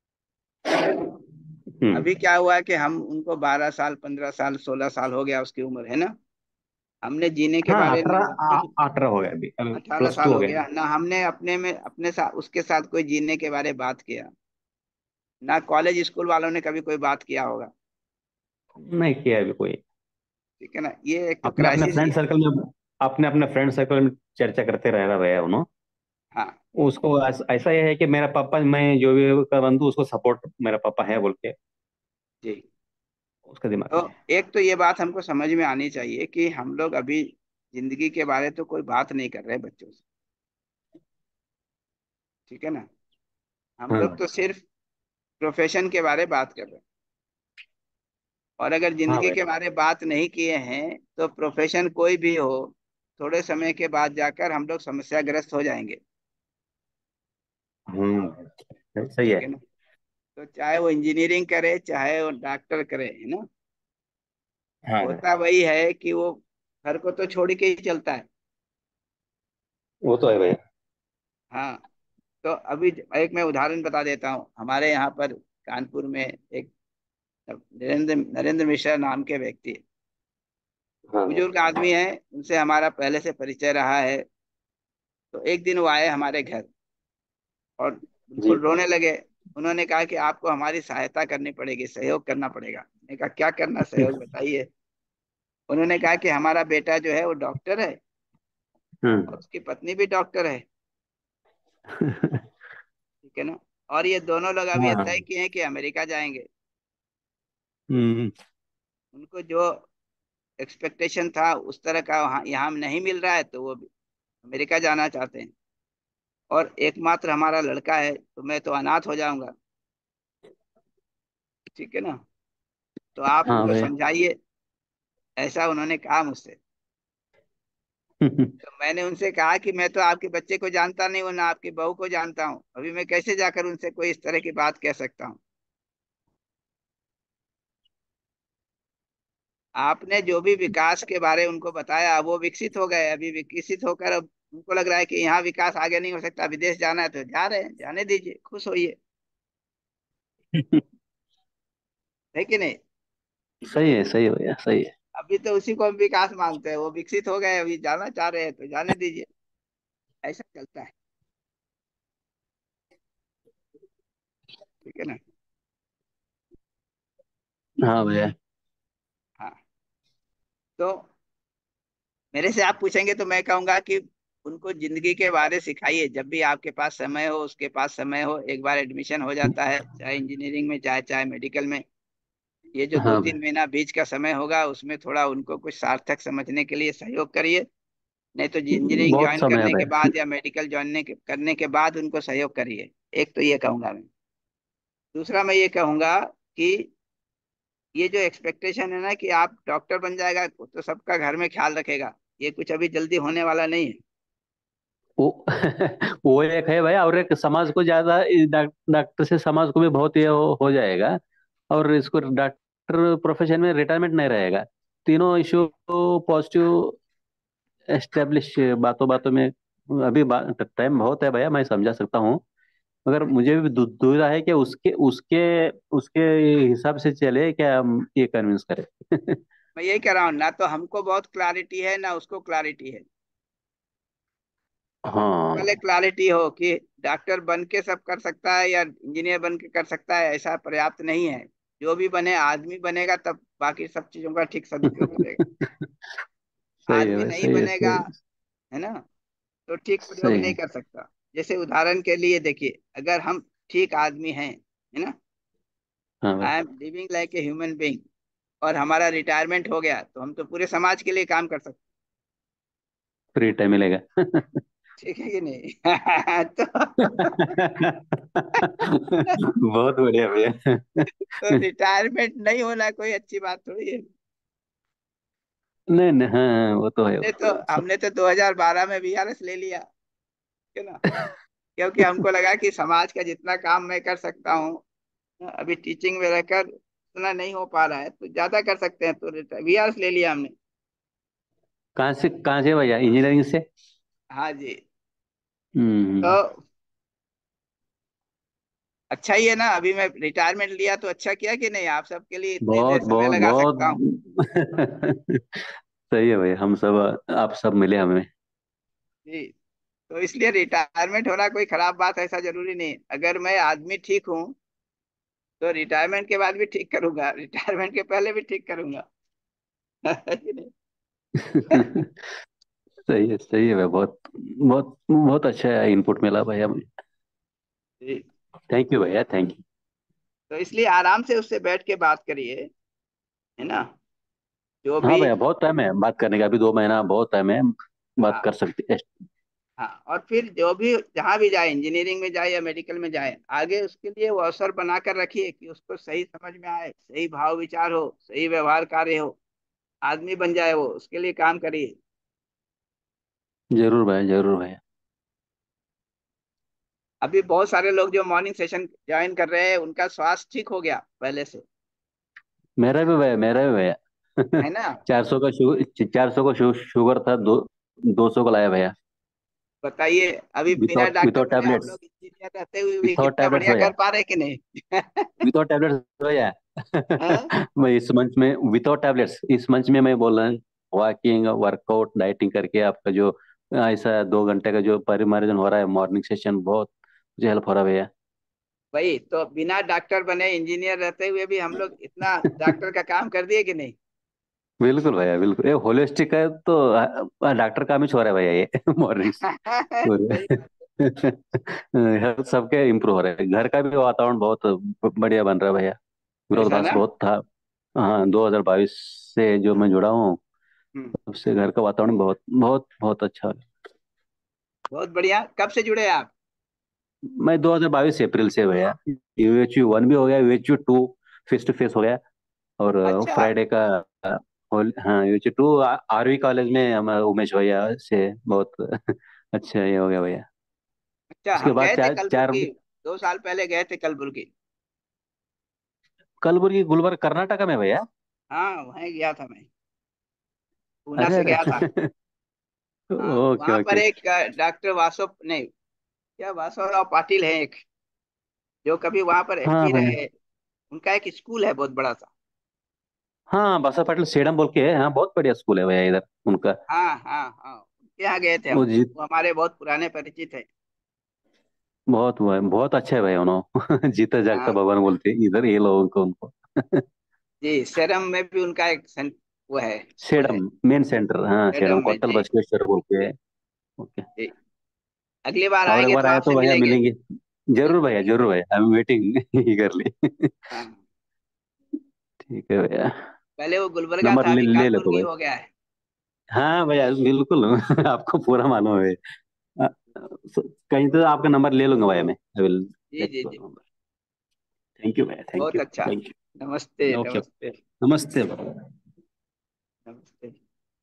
Speaker 2: हम्म।
Speaker 1: अभी क्या हुआ कि हम उनको बारह साल, पंद्रह साल, सोलह साल हो गया उसकी उम्र, है ना। हमने जीने के
Speaker 2: हाँ
Speaker 1: बारे में
Speaker 2: अठारह
Speaker 1: कुछ,
Speaker 2: अठारह हो गया अभी, अभी
Speaker 1: अठारह
Speaker 2: प्लस टू
Speaker 1: साल
Speaker 2: हो
Speaker 1: हो
Speaker 2: गया।
Speaker 1: गया ना, हमने अपने में अपने साथ उसके साथ कोई जीने के बारे बात किया ना। कॉलेज स्कूल वालों ने कभी कोई बात किया होगा,
Speaker 2: नहीं किया अभी कोई।
Speaker 1: ठीक है ना। ये एक तो
Speaker 2: अपने अपने
Speaker 1: क्राइसिस
Speaker 2: फ्रेंड
Speaker 1: ये है।
Speaker 2: सर्कल में अपने अपने फ्रेंड सर्कल में चर्चा करते रह रहा भैया उन्होंने।
Speaker 1: हाँ
Speaker 2: उसको ऐस- ऐसा ही है कि मेरा पापा, मैं जो भी कर बंधु उसको सपोर्ट मेरा पापा है बोल के
Speaker 1: जी।
Speaker 2: उसके दिमाग
Speaker 1: तो
Speaker 2: में है।
Speaker 1: एक तो ये बात हमको समझ में आनी चाहिए कि हम लोग अभी जिंदगी के बारे तो कोई बात नहीं कर रहे बच्चों से, ठीक है ना। हम लोग
Speaker 2: हाँ
Speaker 1: तो सिर्फ प्रोफेशन के बारे बात कर रहे हैं। और अगर
Speaker 2: हाँ
Speaker 1: जिंदगी
Speaker 2: भाई।
Speaker 1: के बारे बात नहीं किए हैं तो प्रोफेशन कोई भी हो, थोड़े समय के बाद जाकर हम लोग समस्याग्रस्त हो जाएंगे,
Speaker 2: हम्म, सही
Speaker 1: ठीक
Speaker 2: है।
Speaker 1: है ना। तो चाहे वो इंजीनियरिंग करे, चाहे वो डॉक्टर करे, है ना,
Speaker 2: हाँ भाई,
Speaker 1: होता वही है कि वो घर को तो छोड़ के ही चलता है।
Speaker 2: वो तो है भैया।
Speaker 1: हाँ। तो अभी एक मैं उदाहरण बता देता हूँ। हमारे यहाँ पर कानपुर में एक नरेंद्र नरेंद्र मिश्रा नाम के व्यक्ति है।
Speaker 2: हाँ भाई।
Speaker 1: बुजुर्ग आदमी है, उनसे हमारा पहले से परिचय रहा है। तो एक दिन वो आए हमारे घर और
Speaker 2: जी।
Speaker 1: बिल्कुल रोने लगे। उन्होंने कहा कि आपको हमारी सहायता करनी पड़ेगी, सहयोग करना पड़ेगा। मैंने कहा क्या करना, सहयोग बताइए। उन्होंने कहा कि हमारा बेटा जो है वो डॉक्टर है और
Speaker 2: हम्म।
Speaker 1: उसकी पत्नी भी डॉक्टर है, ठीक है ना। और ये दोनों लोग अभी
Speaker 2: हाँ।
Speaker 1: तय किए हैं कि अमेरिका जाएंगे।
Speaker 2: हम्म।
Speaker 1: उनको जो एक्सपेक्टेशन था उस तरह का वहाँ यहाँ नहीं मिल रहा है, तो वो अमेरिका जाना चाहते हैं। और एकमात्र हमारा लड़का है, तो मैं तो अनाथ हो जाऊंगा, ठीक है ना। तो आप
Speaker 2: हाँ
Speaker 1: उनको
Speaker 2: भैया।
Speaker 1: समझाइए, ऐसा उन्होंने कहा मुझसे। तो मैंने उनसे कहा कि मैं तो आपके बच्चे को जानता नहीं हूँ ना आपकी बहू को जानता हूँ, अभी मैं कैसे जाकर उनसे कोई इस तरह की बात कह सकता हूँ। आपने जो भी विकास के बारे उनको बताया वो विकसित हो गए, अभी विकसित होकर अब उनको लग रहा है कि यहाँ विकास आगे नहीं हो सकता, विदेश जाना है तो जा रहे हैं, जाने दीजिए, खुश होइए, है कि नहीं।
Speaker 2: सही है, सही है भैया, सही है।
Speaker 1: अभी तो उसी को हम विकास मानते हैं, वो विकसित हो गए, अभी जाना चाह रहे हैं तो जाने दीजिए, ऐसा चलता है, ठीक है ना।
Speaker 2: हाँ भैया।
Speaker 1: हाँ। तो मेरे से आप पूछेंगे तो मैं कहूंगा कि उनको जिंदगी के बारे सिखाइए, जब भी आपके पास समय हो, उसके पास समय हो, एक बार एडमिशन हो जाता है, चाहे इंजीनियरिंग में, चाहे चाहे मेडिकल में, ये जो दो
Speaker 2: हाँ
Speaker 1: तीन
Speaker 2: भैया,
Speaker 1: महीना बीच का समय होगा उसमें थोड़ा उनको कुछ सार्थक समझने के लिए सहयोग करिए। नहीं तो इंजीनियरिंग
Speaker 2: बहुत
Speaker 1: ज्वाइन
Speaker 2: समय है
Speaker 1: करने के
Speaker 2: भैया।
Speaker 1: बाद या मेडिकल ज्वाइन के करने के बाद उनको सहयोग करिए। एक तो ये कहूंगा मैं। दूसरा मैं ये कहूंगा कि ये जो एक्सपेक्टेशन है ना कि आप डॉक्टर बन जाएगा तो सबका घर में ख्याल रखेगा, ये कुछ अभी जल्दी होने वाला नहीं है।
Speaker 2: वो वो एक है भाई, और एक समाज को ज्यादा इस डॉक- डॉक्टर से समाज को भी बहुत ये हो, हो जाएगा। और इसको डॉक्टर प्रोफेशन में रिटायरमेंट नहीं रहेगा। तीनों इशू पॉजिटिव एस्टेब्लिश बातों बातों में। अभी टाइम बहुत है भैया, मैं समझा सकता हूँ। मगर मुझे भी दु- दुविधा है कि उसके उसके उसके हिसाब से चले क्या, हम ये कन्विंस करें।
Speaker 1: मैं यही कह रहा हूँ, ना तो हमको बहुत क्लैरिटी है ना उसको क्लैरिटी है। हमको
Speaker 2: हाँ।
Speaker 1: पहले क्लैरिटी हो कि डॉक्टर बन के सब कर सकता है या इंजीनियर बन के कर सकता है, ऐसा पर्याप्त नहीं है। जो भी बने, आदमी बनेगा तब बाकी सब चीजों का ठीक सदुपयोग करेगा।
Speaker 2: सही है
Speaker 1: आदमी
Speaker 2: भाई,
Speaker 1: नहीं
Speaker 2: सही है,
Speaker 1: बनेगा,
Speaker 2: सही है।
Speaker 1: है ना, तो ठीक प्रयोग
Speaker 2: सही
Speaker 1: नहीं
Speaker 2: है।
Speaker 1: कर सकता। जैसे उदाहरण के लिए देखिए, अगर हम ठीक आदमी हैं, है ना,
Speaker 2: हाँ भाई।
Speaker 1: I am living like a human being, और हमारा रिटायरमेंट हो गया तो हम तो पूरे समाज के लिए काम कर सकते
Speaker 2: फ्री टाइम मिलेगा।
Speaker 1: ठीक है कि नहीं? तो
Speaker 2: बहुत बढ़िया भैया।
Speaker 1: तो रिटायरमेंट नहीं होना कोई अच्छी बात थोड़ी है।
Speaker 2: नहीं नहीं, हाँ वो तो है।
Speaker 1: हमने तो हमने तो दो हज़ार बारह में वी आर एस ले लिया, है ना, क्योंकि हमको लगा कि समाज का जितना काम मैं कर सकता हूँ अभी टीचिंग में रहकर उतना नहीं हो पा रहा है, तो ज्यादा कर सकते हैं, तो वी आर एस ले लिया हमने।
Speaker 2: कहाँ से कहाँ से भैया, इंजीनियरिंग से?
Speaker 1: हाँ जी।
Speaker 2: हम्म।
Speaker 1: तो अच्छा ही है ना, अभी मैं रिटायरमेंट लिया तो अच्छा किया कि नहीं, आप सबके लिए इतनी देर
Speaker 2: बहुत
Speaker 1: समय
Speaker 2: बहुत
Speaker 1: लगा सकता हूँ।
Speaker 2: बहुत। सही है भैया, हम सब, आप सब मिले हमें।
Speaker 1: जी। तो इसलिए रिटायरमेंट होना कोई खराब बात ऐसा जरूरी नहीं, अगर मैं आदमी ठीक हूँ तो रिटायरमेंट के बाद भी ठीक करूंगा, रिटायरमेंट के पहले भी ठीक करूंगा। है कि नहीं?
Speaker 2: सही है सही है भैया, बहुत बहुत बहुत अच्छा इनपुट मिला भैया मुझे।
Speaker 1: जी।
Speaker 2: थैंक यू भैया, थैंक यू।
Speaker 1: तो इसलिए आराम से उससे बैठ के बात करिए, है ना, जो
Speaker 2: हाँ
Speaker 1: भी।
Speaker 2: भैया, बहुत टाइम है बात करने का, अभी दो महीना बहुत टाइम है, बात
Speaker 1: हाँ
Speaker 2: कर सकते हैं।
Speaker 1: हाँ, और फिर जो भी जहां भी जाए, इंजीनियरिंग में जाए या मेडिकल में जाए, आगे उसके लिए वो अवसर बना कर रखिए कि उसको सही समझ में आए, सही भाव विचार हो, सही व्यवहार कार्य हो, आदमी बन जाए वो, उसके लिए काम करिए।
Speaker 2: जरूर भैया, जरूर भैया।
Speaker 1: अभी बहुत सारे लोग जो मॉर्निंग सेशन ज्वाइन कर रहे हैं उनका स्वास्थ्य ठीक हो गया पहले से,
Speaker 2: मेरा भी भैया, मेरा भी भैया।
Speaker 1: है ना।
Speaker 2: चार सौ का शुगर, चार सौ का शु, शुगर था, दो दो सौ का लाया भैया।
Speaker 1: बताइए, अभी बिना
Speaker 2: विदाउट
Speaker 1: डॉक्टर
Speaker 2: विदाउट
Speaker 1: बने हम
Speaker 2: टैबलेट्स।
Speaker 1: लोग इंजीनियर रहते हुए भी
Speaker 2: विदाउट
Speaker 1: कितना
Speaker 2: टैबलेट्स
Speaker 1: बढ़िया
Speaker 2: भैया।
Speaker 1: कर पा रहे कि नहीं?
Speaker 2: विदाउट टैबलेट्स भैया।
Speaker 1: हैं?
Speaker 2: मैं इस मंच में विदाउट टैबलेट्स, इस मंच में मैं बोल रहा हूँ, वॉकिंग, वर्कआउट, डाइटिंग करके आपका जो ऐसा दो घंटे का जो परिमार्जन हो रहा है, मॉर्निंग सेशन, बहुत मुझे हेल्प हो रहा है भैया।
Speaker 1: वही तो, बिना डॉक्टर बने इंजीनियर रहते हुए भी हम लोग इतना डॉक्टर का काम कर दिए कि नहीं?
Speaker 2: बिल्कुल भैया, बिल्कुल, ये होलिस्टिक है तो आ, डॉक्टर काम ही छोड़ रहा है भैया ये। मॉर्निंग
Speaker 1: सही बात है।
Speaker 2: हेल्थ सबके इम्प्रूव हो रहे हैं, घर का भी वातावरण बहुत बढ़िया बन रहा है भैया।
Speaker 1: ऐसा
Speaker 2: विरोधाभास
Speaker 1: ना।
Speaker 2: बहुत था। हाँ, दो हज़ार बाईस से जो मैं जुड़ा हूँ,
Speaker 1: हम्म।
Speaker 2: उससे घर का वातावरण बहुत बहुत बहुत अच्छा है।
Speaker 1: बहुत बढ़िया, कब से जुड़े आप?
Speaker 2: मैं दो हज़ार बाईस अप्रैल से भैया, यूएचयू वन भी हो गया, यूएचयू टू फेस टू फेस हो गया, और
Speaker 1: अच्छा
Speaker 2: फ्राइडे का अ, होल- हाँ, यूएचयू टू आरवी कॉलेज में हमारा उमेश भैया से बहुत अच्छा ये हो गया भैया।
Speaker 1: अच्छा,
Speaker 2: उसके
Speaker 1: हम
Speaker 2: बाद
Speaker 1: गए थे
Speaker 2: चार चार
Speaker 1: कलबुर्गी, दो साल पहले गए थे कलबुर्गी।
Speaker 2: कलबुर्गी, गुलबर्ग, कर्नाटका में भैया।
Speaker 1: हाँ वहीं गया था मैं, पूना
Speaker 2: अरे
Speaker 1: से
Speaker 2: अरे।
Speaker 1: गया था। हाँ
Speaker 2: ओके
Speaker 1: वहां पर
Speaker 2: ओके।
Speaker 1: एक डॉक्टर वासव, नहीं, क्या वासवराव पाटिल है एक, जो कभी वहां पर
Speaker 2: हाँ
Speaker 1: एसपी
Speaker 2: भैया।
Speaker 1: रहे। उनका एक स्कूल है बहुत बड़ा सा।
Speaker 2: हाँ, बसा पाटिल सेडम बोल के है, हाँ बहुत बढ़िया स्कूल है भैया इधर उनका।
Speaker 1: हाँ हाँ हाँ, उनके यहाँ गए थे
Speaker 2: वो
Speaker 1: हम,
Speaker 2: जीत,
Speaker 1: वो हमारे बहुत पुराने परिचित है।
Speaker 2: बहुत वो है, बहुत अच्छा है भैया उन्होंने। जीता जागता
Speaker 1: हाँ
Speaker 2: भगवान बोलते हैं इधर ये लोगों को उनको।
Speaker 1: जी, सेरम में भी उनका एक सेंट, वो है, स्कूल है।
Speaker 2: सेडम मेन सेंटर, हाँ
Speaker 1: सेडम
Speaker 2: सेडम
Speaker 1: में
Speaker 2: कोटल
Speaker 1: जी।
Speaker 2: बसवेश्वर बोल के। ओके।
Speaker 1: जी, अगली बार
Speaker 2: और एक
Speaker 1: आएंगे
Speaker 2: बार
Speaker 1: तो
Speaker 2: आया
Speaker 1: आपसे
Speaker 2: तो भैया
Speaker 1: मिलेंगे।
Speaker 2: मिलेंगे। जरूर
Speaker 1: बिल्कुल
Speaker 2: भैया,
Speaker 1: बिल्कुल।
Speaker 2: जरूर भैया, आई एम वेटिंग ईगरली।
Speaker 1: हाँ,
Speaker 2: ठीक है भैया।
Speaker 1: पहले वो गुलबर्गा
Speaker 2: नंबर
Speaker 1: था,
Speaker 2: ले
Speaker 1: अभी
Speaker 2: ले लो तो
Speaker 1: कालबुर्गी
Speaker 2: भाई।
Speaker 1: हो गया है।
Speaker 2: हाँ भैया बिल्कुल। आपको पूरा मालूम है। अ, कहीं तो आपका नंबर ले लूंगा भैया मैं, आई विल
Speaker 1: जी
Speaker 2: लेट
Speaker 1: जी
Speaker 2: योर
Speaker 1: जी।
Speaker 2: नंबर। थैंक यू भैया, थैंक
Speaker 1: बहुत
Speaker 2: यू
Speaker 1: अच्छा।
Speaker 2: थैंक
Speaker 1: नमस्ते
Speaker 2: यू। ओके।
Speaker 1: नमस्ते।
Speaker 2: नमस्ते भैया।
Speaker 1: नमस्ते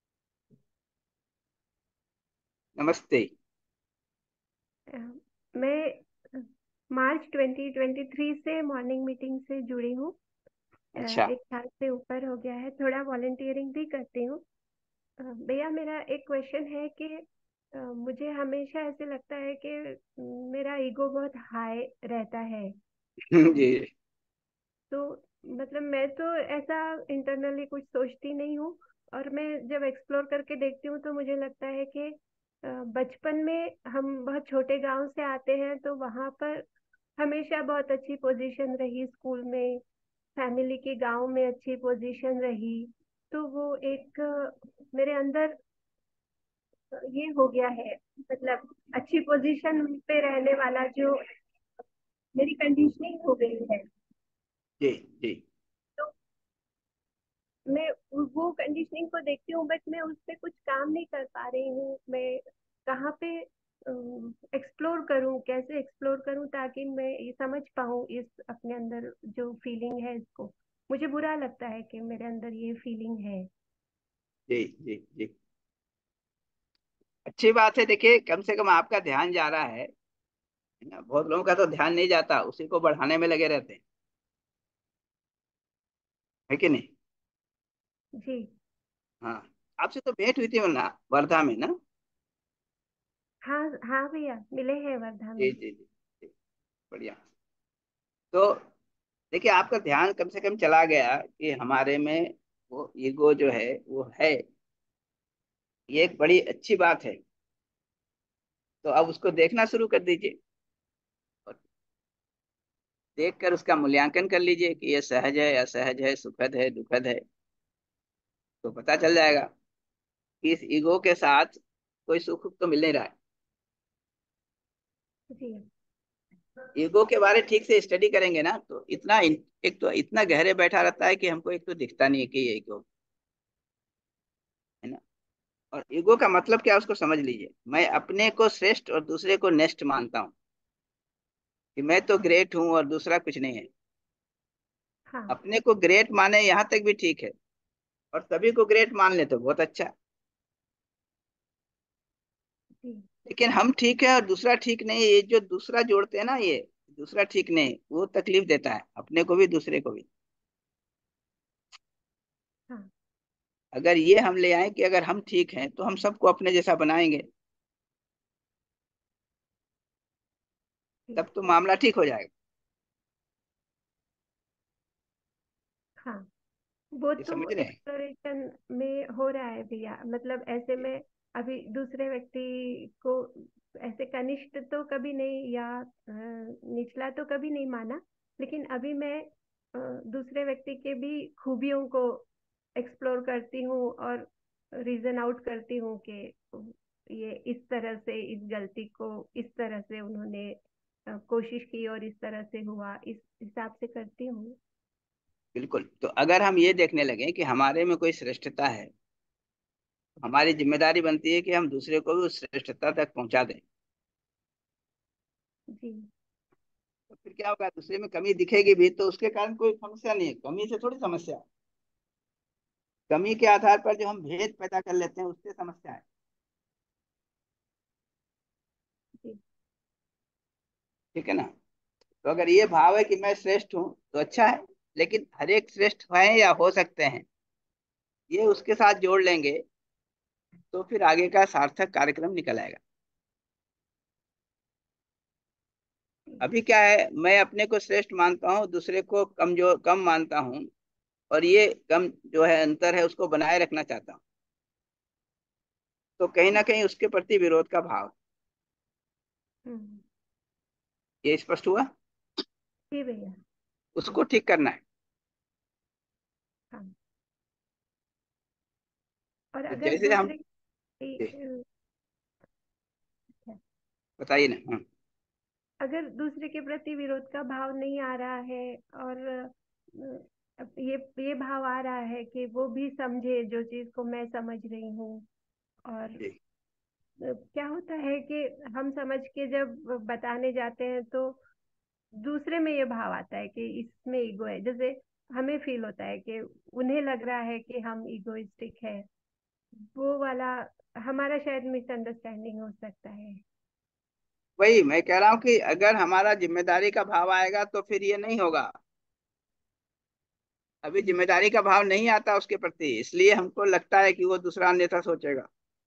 Speaker 1: नमस्ते।
Speaker 6: अ, मैं मार्च ट्वेंटी ट्वेंटी थ्री से मॉर्निंग मीटिंग से जुड़ी हूँ। अ,
Speaker 1: अच्छा।
Speaker 6: एक साल से ऊपर हो गया है, थोड़ा वॉलंटियरिंग भी करती हूँ। अ, भैया मेरा एक क्वेश्चन है कि अ, मुझे हमेशा ऐसे लगता है कि अ, मेरा ईगो बहुत हाई रहता है।
Speaker 1: जी।
Speaker 6: तो मतलब मैं तो ऐसा इंटरनली कुछ सोचती नहीं हूँ, और मैं जब एक्सप्लोर करके देखती हूँ तो मुझे लगता है कि अ, बचपन में हम बहुत छोटे गांव से आते हैं, तो वहां पर हमेशा बहुत अच्छी पोजीशन रही स्कूल में, फैमिली के गांव में अच्छी पोजीशन रही। तो वो एक अ, मेरे अंदर ये हो गया है, मतलब अच्छी पोजीशन पे रहने वाला जो मेरी कंडीशनिंग हो गई है।
Speaker 1: जी जी।
Speaker 6: तो मैं वो कंडीशनिंग को देखती हूँ, बट मैं उस पे कुछ काम नहीं कर पा रही हूँ। मैं कहाँ पे एक्सप्लोर करूँ, कैसे एक्सप्लोर करूँ ताकि मैं ये समझ पाऊँ इस अपने अंदर जो फीलिंग है इसको। मुझे बुरा लगता है कि मेरे अंदर ये फीलिंग है।
Speaker 1: जी जी जी, अच्छी बात है। देखिए, कम से कम आपका ध्यान जा रहा है है ना। बहुत लोगों का तो ध्यान नहीं जाता, उसी को बढ़ाने में लगे रहते हैं, है कि नहीं।
Speaker 6: जी
Speaker 1: हाँ, आपसे तो भेंट हुई थी वरना वर्धा में ना।
Speaker 6: हाँ हाँ भैया, मिले हैं वर्धा
Speaker 1: जी
Speaker 6: में।
Speaker 1: जी जी जी, बढ़िया। तो देखिए, आपका ध्यान कम से कम चला गया कि हमारे में वो ईगो जो है वो है। ये एक बड़ी अच्छी बात है। तो अब उसको देखना शुरू कर दीजिए और देख कर उसका मूल्यांकन कर लीजिए कि ये सहज है, असहज है, सुखद है, दुखद है। तो पता चल जाएगा कि इस ईगो के साथ कोई सुख तो मिल नहीं रहा है।
Speaker 6: जी
Speaker 1: ईगो के बारे ठीक से स्टडी करेंगे ना तो इतना एक तो इतना गहरे बैठा रहता है कि हमको एक तो दिखता नहीं है कि ये ईगो है ना। और ईगो का मतलब क्या है, उसको समझ लीजिए। मैं अपने को श्रेष्ठ और दूसरे को नेस्ट मानता हूँ, कि मैं तो ग्रेट हूँ और दूसरा कुछ नहीं है।
Speaker 6: हाँ
Speaker 1: अपने को ग्रेट माने यहाँ तक भी ठीक है, और सभी को ग्रेट मान ले तो बहुत अच्छा है।
Speaker 6: जी
Speaker 1: लेकिन हम ठीक है और दूसरा ठीक नहीं है, ये जो दूसरा जोड़ते हैं ना, ये दूसरा ठीक नहीं, वो तकलीफ देता है अपने को भी दूसरे को भी।
Speaker 6: हाँ
Speaker 1: अगर ये हम ले आए कि अगर हम ठीक हैं तो हम सबको अपने जैसा बनाएंगे,
Speaker 6: जी
Speaker 1: तब तो मामला ठीक हो जाएगा।
Speaker 6: हाँ, वो
Speaker 1: ये
Speaker 6: तो
Speaker 1: समझ रहे हैं।
Speaker 6: एक्सप्लोरेशन में हो रहा है भैया। मतलब ऐसे में अभी दूसरे व्यक्ति को ऐसे कनिष्ठ तो कभी नहीं, या अ, निचला तो कभी नहीं माना, लेकिन अभी मैं अ, दूसरे व्यक्ति के भी खूबियों को एक्सप्लोर करती हूँ और रीजन आउट करती हूँ कि ये इस तरह से, इस गलती को इस तरह से उन्होंने अ, कोशिश की और इस तरह से हुआ, इस हिसाब से करती हूँ।
Speaker 1: बिल्कुल। तो अगर हम ये देखने लगे कि हमारे में कोई श्रेष्ठता है, तो हमारी जिम्मेदारी बनती है कि हम दूसरे को भी उस श्रेष्ठता तक पहुंचा दें।
Speaker 6: जी
Speaker 1: तो फिर क्या होगा, दूसरे में कमी दिखेगी भी तो उसके कारण कोई समस्या नहीं है, कमी से थोड़ी समस्या है। कमी के आधार पर जो हम भेद पैदा कर लेते हैं उससे समस्या है।
Speaker 6: जी
Speaker 1: ठीक है ना। तो अगर ये भाव है कि मैं श्रेष्ठ हूँ तो अच्छा है, लेकिन हर एक श्रेष्ठ है या हो सकते हैं, ये उसके साथ जोड़ लेंगे तो फिर आगे का सार्थक कार्यक्रम निकल आएगा। अभी क्या है, मैं अपने को श्रेष्ठ मानता हूँ, दूसरे को कमजोर कम मानता हूँ, और ये कम जो है अंतर है उसको बनाए रखना चाहता हूँ। तो कहीं ना कहीं उसके प्रति विरोध का भाव,
Speaker 6: हम्म
Speaker 1: ये स्पष्ट हुआ।
Speaker 6: जी भैया। जी
Speaker 1: उसको ठीक करना है।
Speaker 6: हाँ, और
Speaker 1: तो
Speaker 6: अगर
Speaker 1: जैसे हम,
Speaker 6: दूसरे की
Speaker 1: जी,
Speaker 6: अ,
Speaker 1: बताइए ना। हाँ,
Speaker 6: अगर दूसरे के प्रति विरोध का भाव नहीं आ रहा है, और अ, ये ये भाव आ रहा है कि वो भी समझे जो चीज को मैं समझ रही हूँ, और
Speaker 1: जी,
Speaker 6: अ, क्या होता है कि हम समझ के जब बताने जाते हैं तो दूसरे में ये भाव आता है कि इसमें ईगो है। जैसे हमें फील होता है कि उन्हें लग रहा है कि हम इगोइस्टिक है, वो वाला हमारा शायद मिसअंडरस्टैंडिंग हो सकता है।
Speaker 1: वही मैं कह रहा हूँ कि अगर हमारा जिम्मेदारी का भाव आएगा तो फिर ये नहीं होगा। अभी
Speaker 6: जी
Speaker 1: जिम्मेदारी का भाव नहीं आता उसके प्रति, इसलिए हमको लगता है कि वो दूसरा अन्यथा सोचेगा।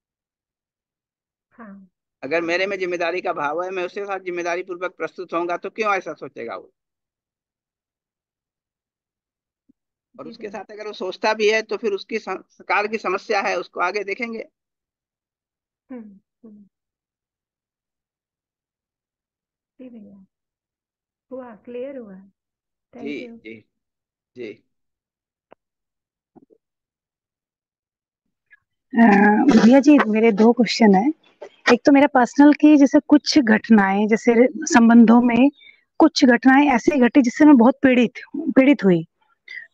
Speaker 6: हाँ
Speaker 1: अगर मेरे में जिम्मेदारी का भाव है, मैं उसके साथ जिम्मेदारी पूर्वक प्रस्तुत होऊंगा, तो क्यों ऐसा सोचेगा वो। और
Speaker 6: जी
Speaker 1: उसके
Speaker 6: भैया।
Speaker 1: साथ अगर वो सोचता भी है तो फिर उसकी संस्कार की समस्या है, उसको आगे देखेंगे।
Speaker 6: हम्म हम्म जी भैया, हुआ क्लियर हुआ।
Speaker 1: जी
Speaker 6: थैंक यू।
Speaker 1: जी जी
Speaker 7: अ, भैया जी, मेरे दो क्वेश्चन है। एक तो मेरा पर्सनल की जैसे कुछ घटनाएं, जैसे संबंधों में कुछ घटनाएं ऐसी घटी जिससे मैं बहुत पीड़ित पीड़ित हुई।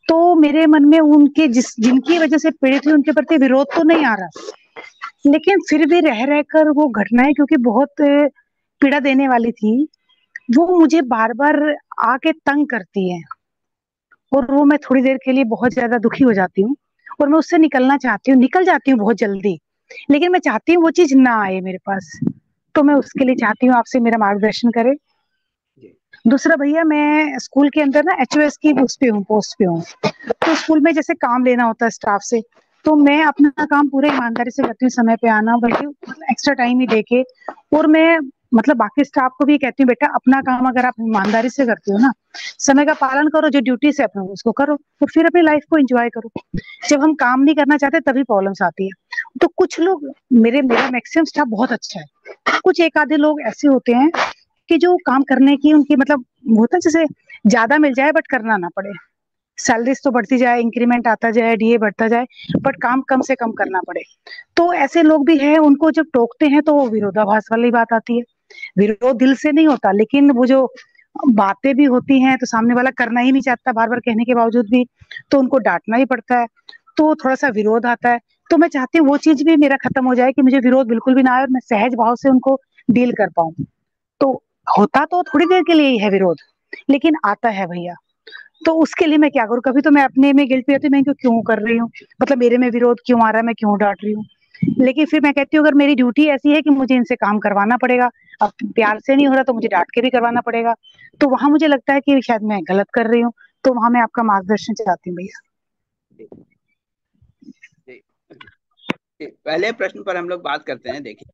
Speaker 7: तो मेरे मन में उनके जिस जिनकी वजह से पीड़ित हुई उनके प्रति विरोध तो नहीं आ रहा, लेकिन फिर भी रह रहकर वो घटनाएं क्योंकि बहुत अ, पीड़ा देने वाली थी, वो मुझे बार बार आके तंग करती है और वो मैं थोड़ी देर के लिए बहुत ज्यादा दुखी हो जाती हूँ और मैं उससे निकलना चाहती हूँ, निकल जाती हूँ बहुत जल्दी, लेकिन मैं चाहती हूँ वो चीज ना आए मेरे पास। तो मैं उसके लिए चाहती हूँ आपसे मेरा मार्गदर्शन करें।
Speaker 1: जी
Speaker 7: दूसरा भैया, मैं स्कूल के अंदर ना एच ओ एस की उस पे हूँ, पोस्ट पे हूँ। तो स्कूल में जैसे काम लेना होता है स्टाफ से, तो मैं अपना काम पूरे ईमानदारी से करती हूँ, समय पे आना, बल्कि एक्स्ट्रा टाइम ही देके। और मैं मतलब बाकी स्टाफ को भी कहती हूँ, बेटा अपना काम अगर आप ईमानदारी से करते हो ना, समय का पालन करो, जो ड्यूटी से अपना उसको करो, तो फिर अपनी लाइफ को एंजॉय करो। जब हम काम नहीं करना चाहते तभी प्रॉब्लम्स आती है। तो कुछ लोग, मेरे मेरा मैक्सिमम स्टाफ बहुत अच्छा है, कुछ एक आधे लोग ऐसे होते हैं कि जो काम करने की उनकी मतलब होता है जैसे ज्यादा मिल जाए बट करना ना पड़े, सैलरीज तो बढ़ती जाए, इंक्रीमेंट आता जाए, डी ए बढ़ता जाए, बट काम कम से कम करना पड़े। तो ऐसे लोग भी हैं, उनको जब टोकते हैं तो वो विरोधाभास वाली बात आती है। विरोध दिल से नहीं होता, लेकिन वो जो बातें भी होती हैं तो सामने वाला करना ही नहीं चाहता बार बार कहने के बावजूद भी, तो उनको डांटना ही पड़ता है, तो थोड़ा सा विरोध आता है। तो मैं चाहती हूँ वो चीज भी मेरा खत्म हो जाए कि मुझे विरोध बिल्कुल भी ना आए और मैं सहज भाव से उनको डील कर पाऊं। तो होता तो थोड़ी देर के लिए ही है विरोध, लेकिन आता है भैया। तो उसके लिए मैं क्या करूं? कभी तो मैं अपने में गिल्ट भी होती हूँ, मैं क्यों क्यों कर रही हूँ, मतलब मेरे में विरोध क्यों आ रहा है, मैं क्यों डांट रही हूँ। लेकिन फिर मैं कहती हूँ अगर मेरी ड्यूटी ऐसी है कि मुझे इनसे काम करवाना पड़ेगा, अब प्यार से नहीं हो रहा तो मुझे डांट के भी करवाना पड़ेगा, तो वहां मुझे लगता है कि शायद मैं गलत कर रही हूँ। तो वहां मैं आपका मार्गदर्शन चाहती हूँ भैया।
Speaker 1: जी जी जी। पहले प्रश्न पर हम लोग बात करते हैं। देखिए,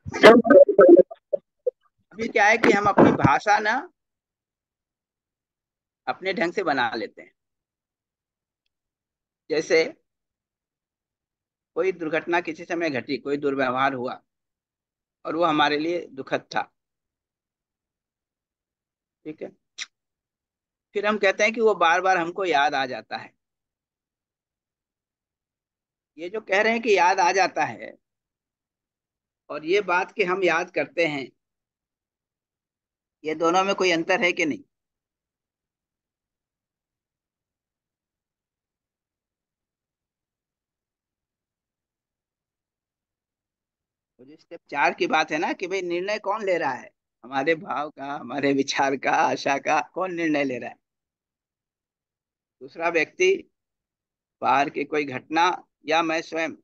Speaker 1: अभी क्या है कि हम अपनी भाषा ना अपने ढंग से बना लेते हैं। जैसे कोई दुर्घटना किसी समय घटी, कोई दुर्व्यवहार हुआ और वो हमारे लिए दुखद था, ठीक है, फिर हम कहते हैं कि वो बार बार हमको याद आ जाता है। ये जो कह रहे हैं कि याद आ जाता है और ये बात कि हम याद करते हैं, ये दोनों में कोई अंतर है कि नहीं? वो जो स्टेप चार की बात है ना कि भाई निर्णय कौन ले रहा है, हमारे भाव का, हमारे विचार का, आशा का, कौन निर्णय ले रहा है? दूसरा व्यक्ति, बाहर की कोई घटना, या मैं स्वयं?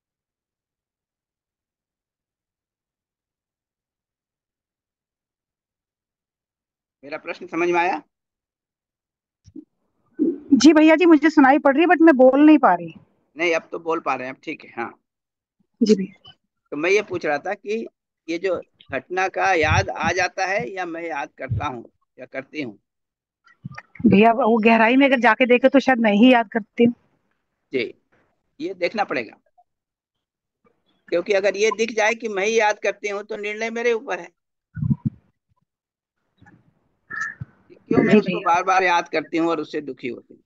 Speaker 1: मेरा प्रश्न समझ में आया?
Speaker 7: जी भैया जी, मुझे सुनाई पड़ रही है बट मैं बोल नहीं पा रही।
Speaker 1: नहीं, अब तो बोल पा रहे हैं, अब ठीक है। हाँ,
Speaker 7: जी भैया।
Speaker 1: तो मैं ये पूछ रहा था कि ये जो घटना का याद आ जाता है या मैं याद करता हूँ या करती हूँ?
Speaker 7: भैया वो गहराई में अगर जाके देखे तो शायद मैं ही याद करती हूँ।
Speaker 1: जी, ये देखना पड़ेगा, क्योंकि अगर ये दिख जाए कि मैं ही याद करती हूँ तो निर्णय मेरे ऊपर है कि क्यों मैं
Speaker 7: जी
Speaker 1: उसको
Speaker 7: भैया।
Speaker 1: बार बार याद करती हूँ और उससे दुखी होती हूँ।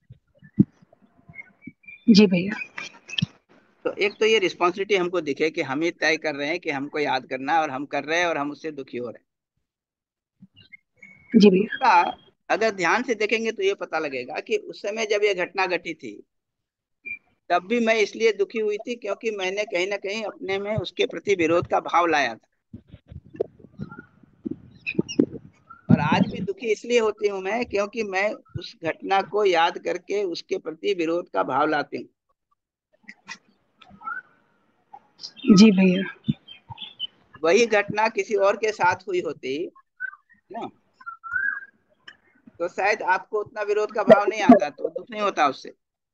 Speaker 7: जी भैया।
Speaker 1: तो एक तो ये रिस्पॉन्सिबिलिटी हमको दिखे कि हम ही तय कर रहे हैं कि हमको याद करना है और हम कर रहे हैं और हम उससे दुखी हो रहे हैं।
Speaker 7: जी भैया।
Speaker 1: दूसरा, अगर ध्यान से देखेंगे तो ये पता लगेगा कि उस समय जब ये घटना घटी थी तब भी मैं इसलिए दुखी हुई थी क्योंकि मैंने कहीं ना कहीं अपने में उसके प्रति विरोध का भाव लाया था। और आज भी दुखी इसलिए होती हूँ मैं क्योंकि मैं उस घटना को याद करके उसके प्रति विरोध का भाव लाती हूँ।
Speaker 7: जी भैया।
Speaker 1: वही घटना किसी और के साथ हुई होती ना, तो शायद आपको उतना विरोध का भाव नहीं आता, तो दुख नहीं होता उससे।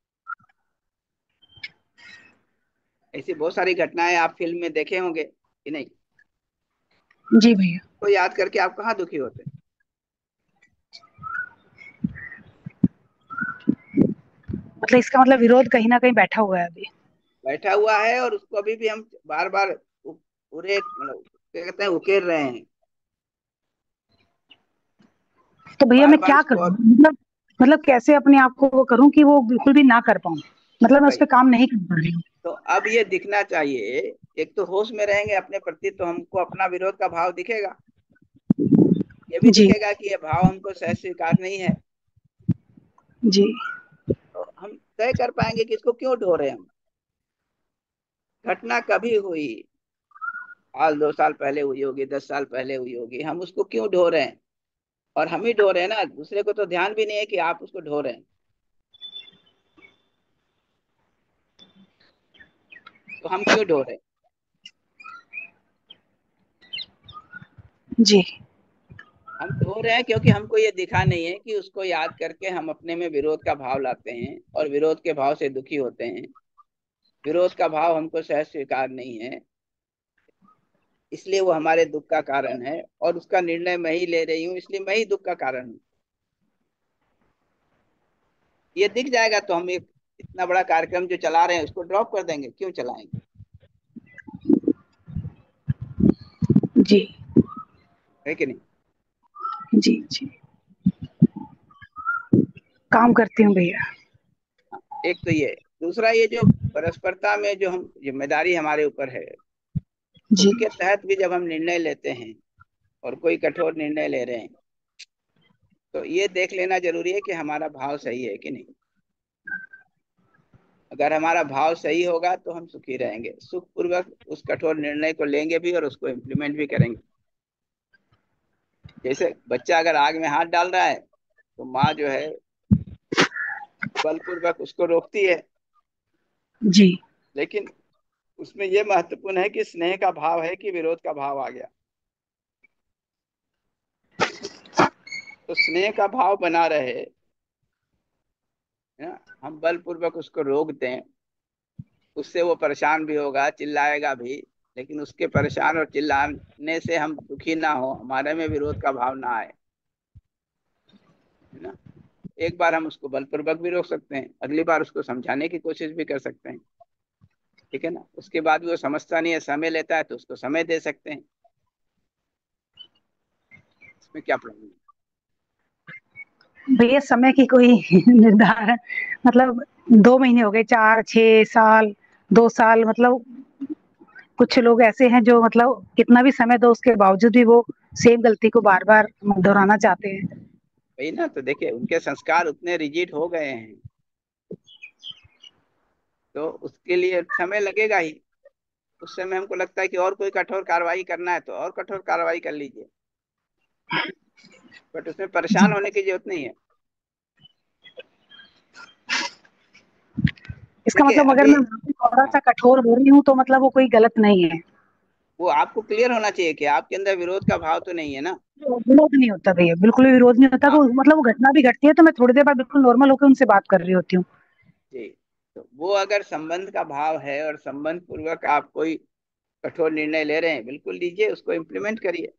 Speaker 1: ऐसी बहुत सारी घटनाएं आप फिल्म में देखे होंगे कि नहीं?
Speaker 7: जी भैया।
Speaker 1: तो याद करके आप कहाँ दुखी होते?
Speaker 7: मतलब इसका मतलब विरोध कहीं ना कहीं बैठा हुआ है अभी।
Speaker 1: बैठा हुआ है और उसको अभी भी हम बार बार पूरे मतलब क्या कहते हैं, उकेर रहे हैं
Speaker 7: तो भैया
Speaker 1: बार
Speaker 7: मैं
Speaker 1: बार
Speaker 7: क्या
Speaker 1: उसको।
Speaker 7: करूं?
Speaker 1: और
Speaker 7: मतलब मतलब कैसे अपने आप को वो करूं कि वो बिल्कुल भी ना कर पाऊं, मतलब मैं उस
Speaker 1: भाई,
Speaker 7: पर काम नहीं कर पा रही हूँ।
Speaker 1: तो अब ये दिखना चाहिए, एक तो होश में रहेंगे अपने प्रति तो हमको अपना विरोध का भाव दिखेगा, ये भी
Speaker 7: जी।
Speaker 1: दिखेगा कि ये भाव हमको सहज स्वीकार नहीं है।
Speaker 7: जी।
Speaker 1: तय कर पाएंगे कि इसको क्यों ढो रहे हैं हम। घटना कभी हुई, आज दो साल पहले हुई होगी, दस साल पहले हुई होगी, हम उसको क्यों ढो रहे हैं। और हम ही ढो रहे हैं ना, दूसरे को तो ध्यान भी नहीं है कि आप उसको ढो रहे हैं। तो हम क्यों ढो रहे हैं।
Speaker 7: जी।
Speaker 1: हम ढो रहे हैं क्योंकि हमको ये दिखा नहीं है कि उसको याद करके हम अपने में विरोध का भाव लाते हैं और विरोध के भाव से दुखी होते हैं। विरोध का भाव हमको सहज स्वीकार नहीं है, इसलिए वो हमारे दुख का कारण है, और उसका निर्णय मैं ही ले रही हूँ, इसलिए मैं ही दुख का कारण हूँ। ये दिख जाएगा तो हम एक इतना बड़ा कार्यक्रम जो चला रहे हैं उसको ड्रॉप कर देंगे, क्यों चलाएंगे।
Speaker 7: जी।
Speaker 1: है कि नहीं।
Speaker 7: जी। जी। काम करती हूँ भैया।
Speaker 1: हाँ, एक तो ये, दूसरा ये जो परस्परता में जो हम जिम्मेदारी हमारे ऊपर है,
Speaker 7: जी।
Speaker 1: उसके तहत भी जब हम निर्णय लेते हैं और कोई कठोर निर्णय ले रहे हैं, तो ये देख लेना जरूरी है कि हमारा भाव सही है कि नहीं। अगर हमारा भाव सही होगा तो हम सुखी रहेंगे, सुख पूर्वक उस कठोर निर्णय को लेंगे भी और उसको इम्प्लीमेंट भी करेंगे। जैसे बच्चा अगर आग में हाथ डाल रहा है तो माँ जो है बलपूर्वक उसको रोकती है,
Speaker 7: जी।
Speaker 1: लेकिन उसमें यह महत्वपूर्ण है कि स्नेह का भाव है कि विरोध का भाव आ गया। तो स्नेह का भाव बना रहे, है ना, हम बलपूर्वक उसको रोक दें, उससे वो परेशान भी होगा, चिल्लाएगा भी, लेकिन उसके परेशान और चिल्लाने से हम दुखी ना हो, हमारे में विरोध का भाव ना आए, है ना। एक बार हम उसको बलपूर्वक भी रोक सकते हैं, अगली बार उसको समझाने की कोशिश भी कर सकते हैं, ठीक है ना। उसके बाद भी वो समझता नहीं है, समय लेता है, तो उसको समय दे सकते हैं, इसमें क्या प्रॉब्लम है।
Speaker 7: भैया समय की कोई निर्धारण, मतलब दो महीने हो गए, चार छह साल, दो साल, मतलब कुछ लोग ऐसे हैं जो मतलब कितना भी समय दो उसके बावजूद भी वो सेम गलती को बार बार दोहराना चाहते हैं।
Speaker 1: वही ना, तो देखिए उनके संस्कार उतने रिजिड हो गए हैं, तो उसके लिए समय लगेगा ही। उस समय हमको लगता है कि और कोई कठोर कार्रवाई करना है तो और कठोर कार्रवाई कर लीजिए, बट उसमें
Speaker 7: जी।
Speaker 1: परेशान होने की जरूरत नहीं है।
Speaker 7: इसका
Speaker 1: देखिए
Speaker 7: मतलब अगर
Speaker 1: अभी,
Speaker 7: मैं थोड़ा
Speaker 1: हाँ,
Speaker 7: सा कठोर हो रही हूँ तो मतलब वो कोई गलत नहीं है।
Speaker 1: वो आपको क्लियर होना चाहिए कि आपके अंदर विरोध का भाव तो नहीं है ना।
Speaker 7: विरोध नहीं होता भैया, बिल्कुल भी विरोध नहीं होता। तो
Speaker 1: हाँ
Speaker 7: मतलब वो घटना भी घटती है तो मैं थोड़ी देर बाद बिल्कुल नॉर्मल होकर उनसे बात कर रही होती हूँ।
Speaker 1: जी, तो वो अगर संबंध का भाव है और संबंध पूर्वक आप कोई कठोर निर्णय ले रहे हैं, बिल्कुल लीजिए, उसको इम्प्लीमेंट करिए।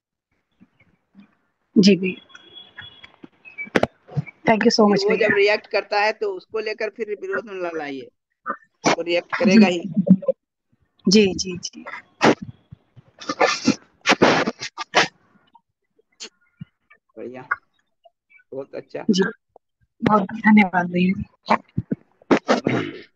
Speaker 7: जी भैया, थैंक यू सो
Speaker 1: फिर
Speaker 7: मच
Speaker 1: वो जब
Speaker 7: भैया।
Speaker 1: रिएक्ट करता है तो उसको लेकर फिर विरोध में न लाइए, वो रिएक्ट
Speaker 7: जी।
Speaker 1: करेगा ही।
Speaker 7: जी। जी। जी।
Speaker 1: बढ़िया, बहुत अच्छा।
Speaker 7: जी। बहुत धन्यवाद भैया।
Speaker 1: वंडरफुल,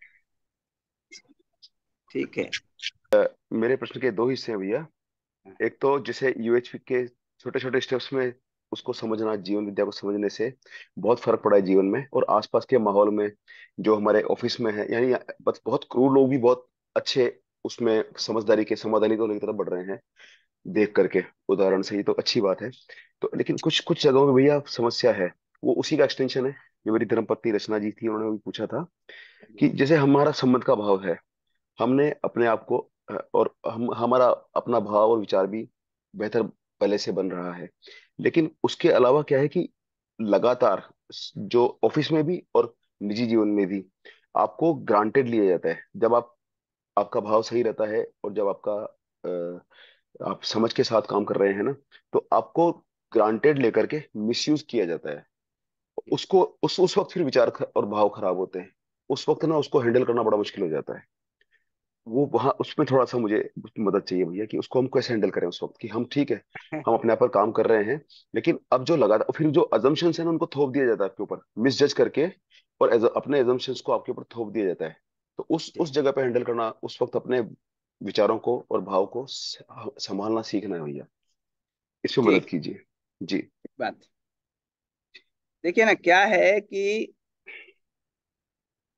Speaker 1: ठीक है।
Speaker 8: मेरे प्रश्न के दो हिस्से हैं भैया। एक तो जैसे यूएचपी के छोटे छोटे स्टेप्स में उसको समझना, जीवन विद्या को समझने से बहुत फर्क पड़ा है जीवन में और आसपास के माहौल में, जो हमारे ऑफिस में है, यानी बस बहुत क्रूर लोग भी बहुत अच्छे उसमें समझदारी के समाधानी तो की तरफ बढ़ रहे हैं, देख करके उदाहरण से ही तो अच्छी बात है। तो लेकिन कुछ कुछ जगहों में भैया समस्या है, वो उसी का एक्सटेंशन है जो मेरी धर्मपत्नी रचना जी थी, उन्होंने भी पूछा था कि जैसे हमारा संबंध का भाव है, हमने अपने आप को अ, और हम हमारा अपना भाव और विचार भी बेहतर पहले से बन रहा है, लेकिन उसके अलावा क्या है कि लगातार जो ऑफिस में भी और निजी जीवन में भी आपको ग्रांटेड लिया जाता है। जब आप आपका भाव सही रहता है और जब आपका अ, आप समझ के साथ काम कर रहे हैं ना, तो आपको ग्रांटेड लेकर के मिसयूज किया जाता है। उसको उस उस वक्त फिर विचार ख- और भाव खराब होते हैं। उस वक्त ना उसको हैंडल करना बड़ा मुश्किल हो जाता है। वो वहां उसमें थोड़ा सा मुझे उसकी मदद चाहिए भैया कि उसको हम कैसे हैंडल करें उस वक्त, कि हम ठीक है, हम अपने आप पर काम कर रहे हैं, लेकिन अब जो लगा फिर जो अजम्पशंस है ना उनको थोप दिया जाता है आपके ऊपर मिसजज करके, और as- अपने अजम्पशंस को आपके ऊपर थोप दिया जाता है। तो उस
Speaker 1: जी
Speaker 8: उस जगह पे हैंडल करना, उस वक्त अपने विचारों को और भाव को स- संभालना सीखना है भैया, इसमें मदद
Speaker 1: ठीक,
Speaker 8: कीजिए जी।
Speaker 1: बात। देखिए ना क्या है कि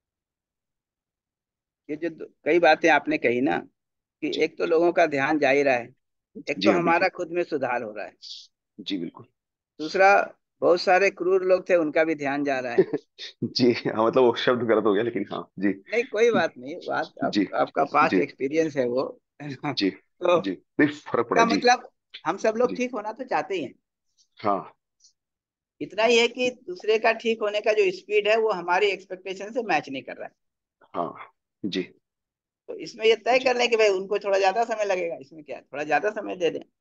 Speaker 1: ये जो दो- कई बातें आपने कही ना, कि
Speaker 8: जी
Speaker 1: एक तो लोगों का ध्यान जा ही रहा है, एक
Speaker 8: जी
Speaker 1: तो
Speaker 8: हाँ
Speaker 1: हमारा
Speaker 8: बिल्कुल।
Speaker 1: खुद में सुधार हो रहा है,
Speaker 8: जी बिल्कुल।
Speaker 1: दूसरा बहुत सारे क्रूर लोग थे उनका भी ध्यान जा रहा है।
Speaker 8: जी हाँ, मतलब वो शब्द गलत हो गया, लेकिन हाँ जी।
Speaker 1: नहीं कोई बात नहीं, बात आप,
Speaker 8: जी
Speaker 1: आपका पास्ट
Speaker 8: जी
Speaker 1: एक्सपीरियंस है वो, है ना?
Speaker 8: जी
Speaker 1: तो
Speaker 8: जी, नहीं फर्क पड़ा
Speaker 1: इसका
Speaker 8: जी।
Speaker 1: मतलब हम सब लोग
Speaker 8: जी
Speaker 1: ठीक होना तो चाहते ही हैं।
Speaker 8: हाँ
Speaker 1: इतना ही है कि दूसरे का ठीक होने का जो स्पीड है वो हमारी एक्सपेक्टेशन से मैच नहीं कर रहा है।
Speaker 8: हाँ जी
Speaker 1: तो इसमें ये तय
Speaker 8: जी
Speaker 1: कर लें कि भाई उनको थोड़ा ज्यादा समय लगेगा, इसमें क्या है, थोड़ा ज्यादा समय दे दें।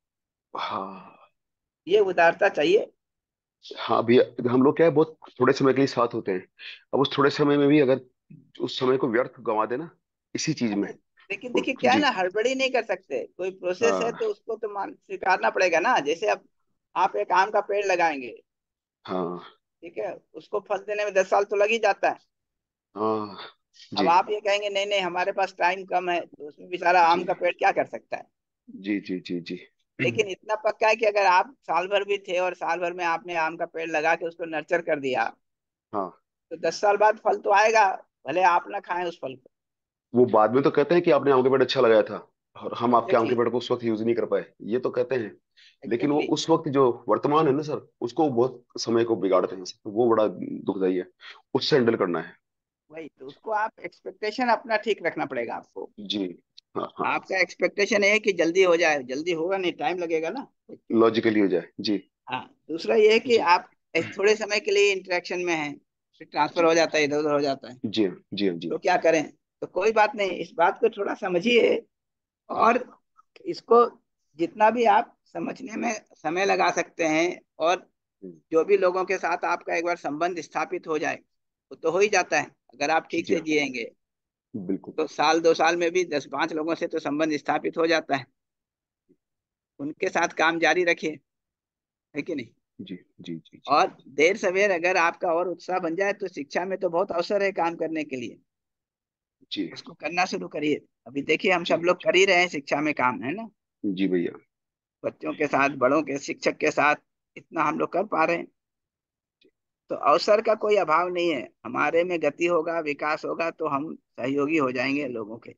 Speaker 8: हाँ
Speaker 1: ये उदारता चाहिए।
Speaker 8: हाँ भैया, हम लोग क्या है बहुत थोड़े समय के लिए साथ होते हैं। अब उस थोड़े समय में भी अगर उस समय को व्यर्थ गंवा देना इसी चीज में।
Speaker 1: अरे लेकिन
Speaker 8: तो
Speaker 1: देखिए क्या है
Speaker 8: जी
Speaker 1: ना, हड़बड़ी नहीं कर सकते, कोई प्रोसेस है
Speaker 8: हाँ
Speaker 1: तो उसको तो मान स्वीकारना पड़ेगा ना। जैसे अब आप एक आम का पेड़ लगाएंगे,
Speaker 8: हाँ
Speaker 1: ठीक है, उसको फल देने में दस साल तो लग ही जाता है।
Speaker 8: हाँ
Speaker 1: अब
Speaker 8: जी
Speaker 1: आप ये कहेंगे नहीं नहीं हमारे पास टाइम कम है, तो उसमें बेचारा आम
Speaker 8: जी
Speaker 1: का पेड़ क्या कर सकता है।
Speaker 8: जी जी जी जी
Speaker 1: लेकिन इतना पक्का है कि अगर आप साल भर भी थे और साल भर में आपने आम का पेड़ लगा के उसको नर्चर कर दिया,
Speaker 8: हाँ,
Speaker 1: तो दस साल बाद फल तो आएगा, भले आप ना खाएं उस फल को।
Speaker 8: वो बाद में तो कहते हैं कि आपने आम के पेड़ अच्छा लगाया था, और हम आपके आम के
Speaker 1: एग्जैक्टली,
Speaker 8: पेड़ को उस वक्त यूज नहीं कर पाए, ये तो कहते हैं। लेकिन वो
Speaker 1: एग्जैक्टली।
Speaker 8: उस वक्त जो वर्तमान है ना सर, उसको बहुत समय को बिगाड़ते हैं सर, वो बड़ा दुखदाई है। उससे हैंडल करना है।
Speaker 1: वही तो, उसको आप एक्सपेक्टेशन अपना ठीक रखना पड़ेगा आपको।
Speaker 8: जी हाँ हाँ,
Speaker 1: आपका एक्सपेक्टेशन है कि जल्दी हो जाए, जल्दी होगा नहीं, टाइम लगेगा ना।
Speaker 8: लॉजिकली हो जाए जी।
Speaker 1: हाँ, दूसरा ये है कि
Speaker 8: जी
Speaker 1: आप एक थोड़े समय के लिए इंटरेक्शन में हैं, फिर ट्रांसफर
Speaker 8: जी
Speaker 1: हो जाता है, इधर उधर हो जाता है,
Speaker 8: जी हाँ, जी हाँ, जी
Speaker 1: तो क्या करें। तो कोई बात नहीं, इस बात को थोड़ा समझिए, और इसको जितना भी आप समझने में समय लगा सकते हैं, और
Speaker 8: हम्म,
Speaker 1: जो भी लोगों के साथ आपका एक बार संबंध स्थापित हो जाए, वो तो हो ही जाता है अगर आप ठीक
Speaker 8: जी
Speaker 1: से
Speaker 8: हाँ
Speaker 1: जिएंगे।
Speaker 8: बिल्कुल।
Speaker 1: तो साल दो साल में भी दस पांच लोगों से तो संबंध स्थापित हो जाता है, उनके साथ काम जारी रखिए, है कि नहीं।
Speaker 8: जी जी जी जी
Speaker 1: और देर सवेर अगर आपका और उत्साह बन जाए तो शिक्षा में तो बहुत अवसर है काम करने के लिए,
Speaker 8: जी
Speaker 1: उसको करना शुरू करिए। अभी देखिए हम
Speaker 8: जी
Speaker 1: सब लोग कर ही रहे हैं शिक्षा में काम, है ना।
Speaker 8: जी भैया।
Speaker 1: बच्चों के साथ, बड़ों के, शिक्षक के साथ इतना हम लोग कर पा रहे हैं। तो अवसर का कोई अभाव नहीं है, हमारे में गति होगा, विकास होगा, तो हम सहयोगी हो जाएंगे लोगों के।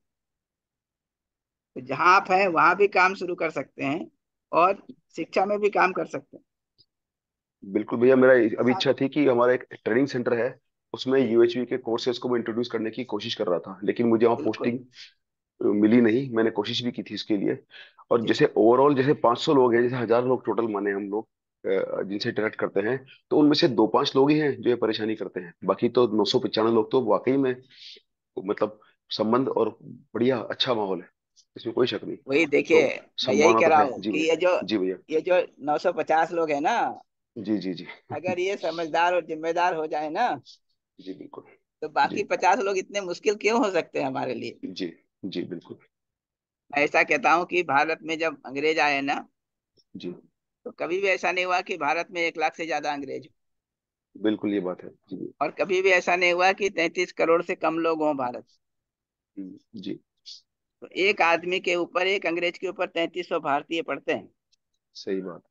Speaker 1: तो जहाँ आप हैं वहां भी काम शुरू कर सकते हैं, और शिक्षा में भी काम कर सकते हैं।
Speaker 8: बिल्कुल भैया, मेरा
Speaker 1: उसके
Speaker 8: अभी
Speaker 1: साथ
Speaker 8: इच्छा थी कि हमारा एक ट्रेनिंग सेंटर है, उसमें
Speaker 1: जी,
Speaker 8: यूएचवी के कोर्सेज को मैं इंट्रोड्यूस करने की कोशिश कर रहा था, लेकिन मुझे वहाँ
Speaker 1: बिल्कुल।
Speaker 8: पोस्टिंग मिली नहीं। मैंने कोशिश भी की थी इसके लिए। और
Speaker 1: जी,
Speaker 8: जैसे ओवरऑल जैसे पाँच सौ लोग हैं, जैसे हजार लोग टोटल माने हम लोग अ, जिनसे इंटरेक्ट करते हैं, तो उनमें से दो पांच लोग ही हैं जो ये परेशानी करते हैं, बाकी तो नौ सौ पचानवे लोग तो वाकई में मतलब संबंध और बढ़िया अच्छा माहौल है, इसमें कोई शक नहीं।
Speaker 1: वही देखिए,
Speaker 8: तो
Speaker 1: मैं यही
Speaker 8: संभावना
Speaker 1: कह
Speaker 8: तो
Speaker 1: रहा
Speaker 8: है
Speaker 1: हूँ
Speaker 8: जी
Speaker 1: कि
Speaker 8: भैया।
Speaker 1: ये जो
Speaker 8: जी भैया।
Speaker 1: ये जो नौ सौ पचास लोग हैं ना,
Speaker 8: जी जी जी
Speaker 1: अगर ये समझदार और जिम्मेदार हो जाए ना,
Speaker 8: जी बिल्कुल।
Speaker 1: तो
Speaker 8: जी
Speaker 1: बाकी पचास लोग इतने मुश्किल क्यों हो सकते हैं हमारे लिए।
Speaker 8: जी जी बिल्कुल।
Speaker 1: मैं ऐसा कहता हूँ कि भारत में जब अंग्रेज आए ना,
Speaker 8: जी
Speaker 1: तो कभी भी ऐसा नहीं हुआ कि भारत में एक लाख से ज्यादा अंग्रेज हो,
Speaker 8: बिल्कुल, ये बात है जी।
Speaker 1: और कभी भी ऐसा नहीं हुआ कि तैंतीस करोड़ से कम लोग हों भारत।
Speaker 8: हम्म, जी
Speaker 1: तो एक आदमी के ऊपर, एक अंग्रेज के ऊपर तैंतीस सौ भारतीय पड़ते हैं।
Speaker 8: सही बात।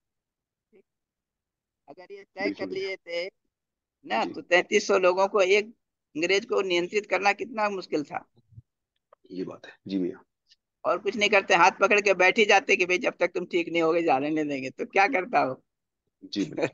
Speaker 1: अगर ये तय
Speaker 8: बिल्कुल
Speaker 1: कर
Speaker 8: भैया।
Speaker 1: लिए थे ना,
Speaker 8: जी,
Speaker 1: तो तैंतीस सौ लोगों को, एक अंग्रेज को नियंत्रित करना कितना मुश्किल था।
Speaker 8: ये बात है जी भैया।
Speaker 1: और कुछ नहीं करते, हाथ पकड़ के बैठ ही जाते कि भाई जब तक तुम ठीक नहीं होगे जाने नहीं देंगे, तो क्या करता हो।
Speaker 8: जी बिल्कुल।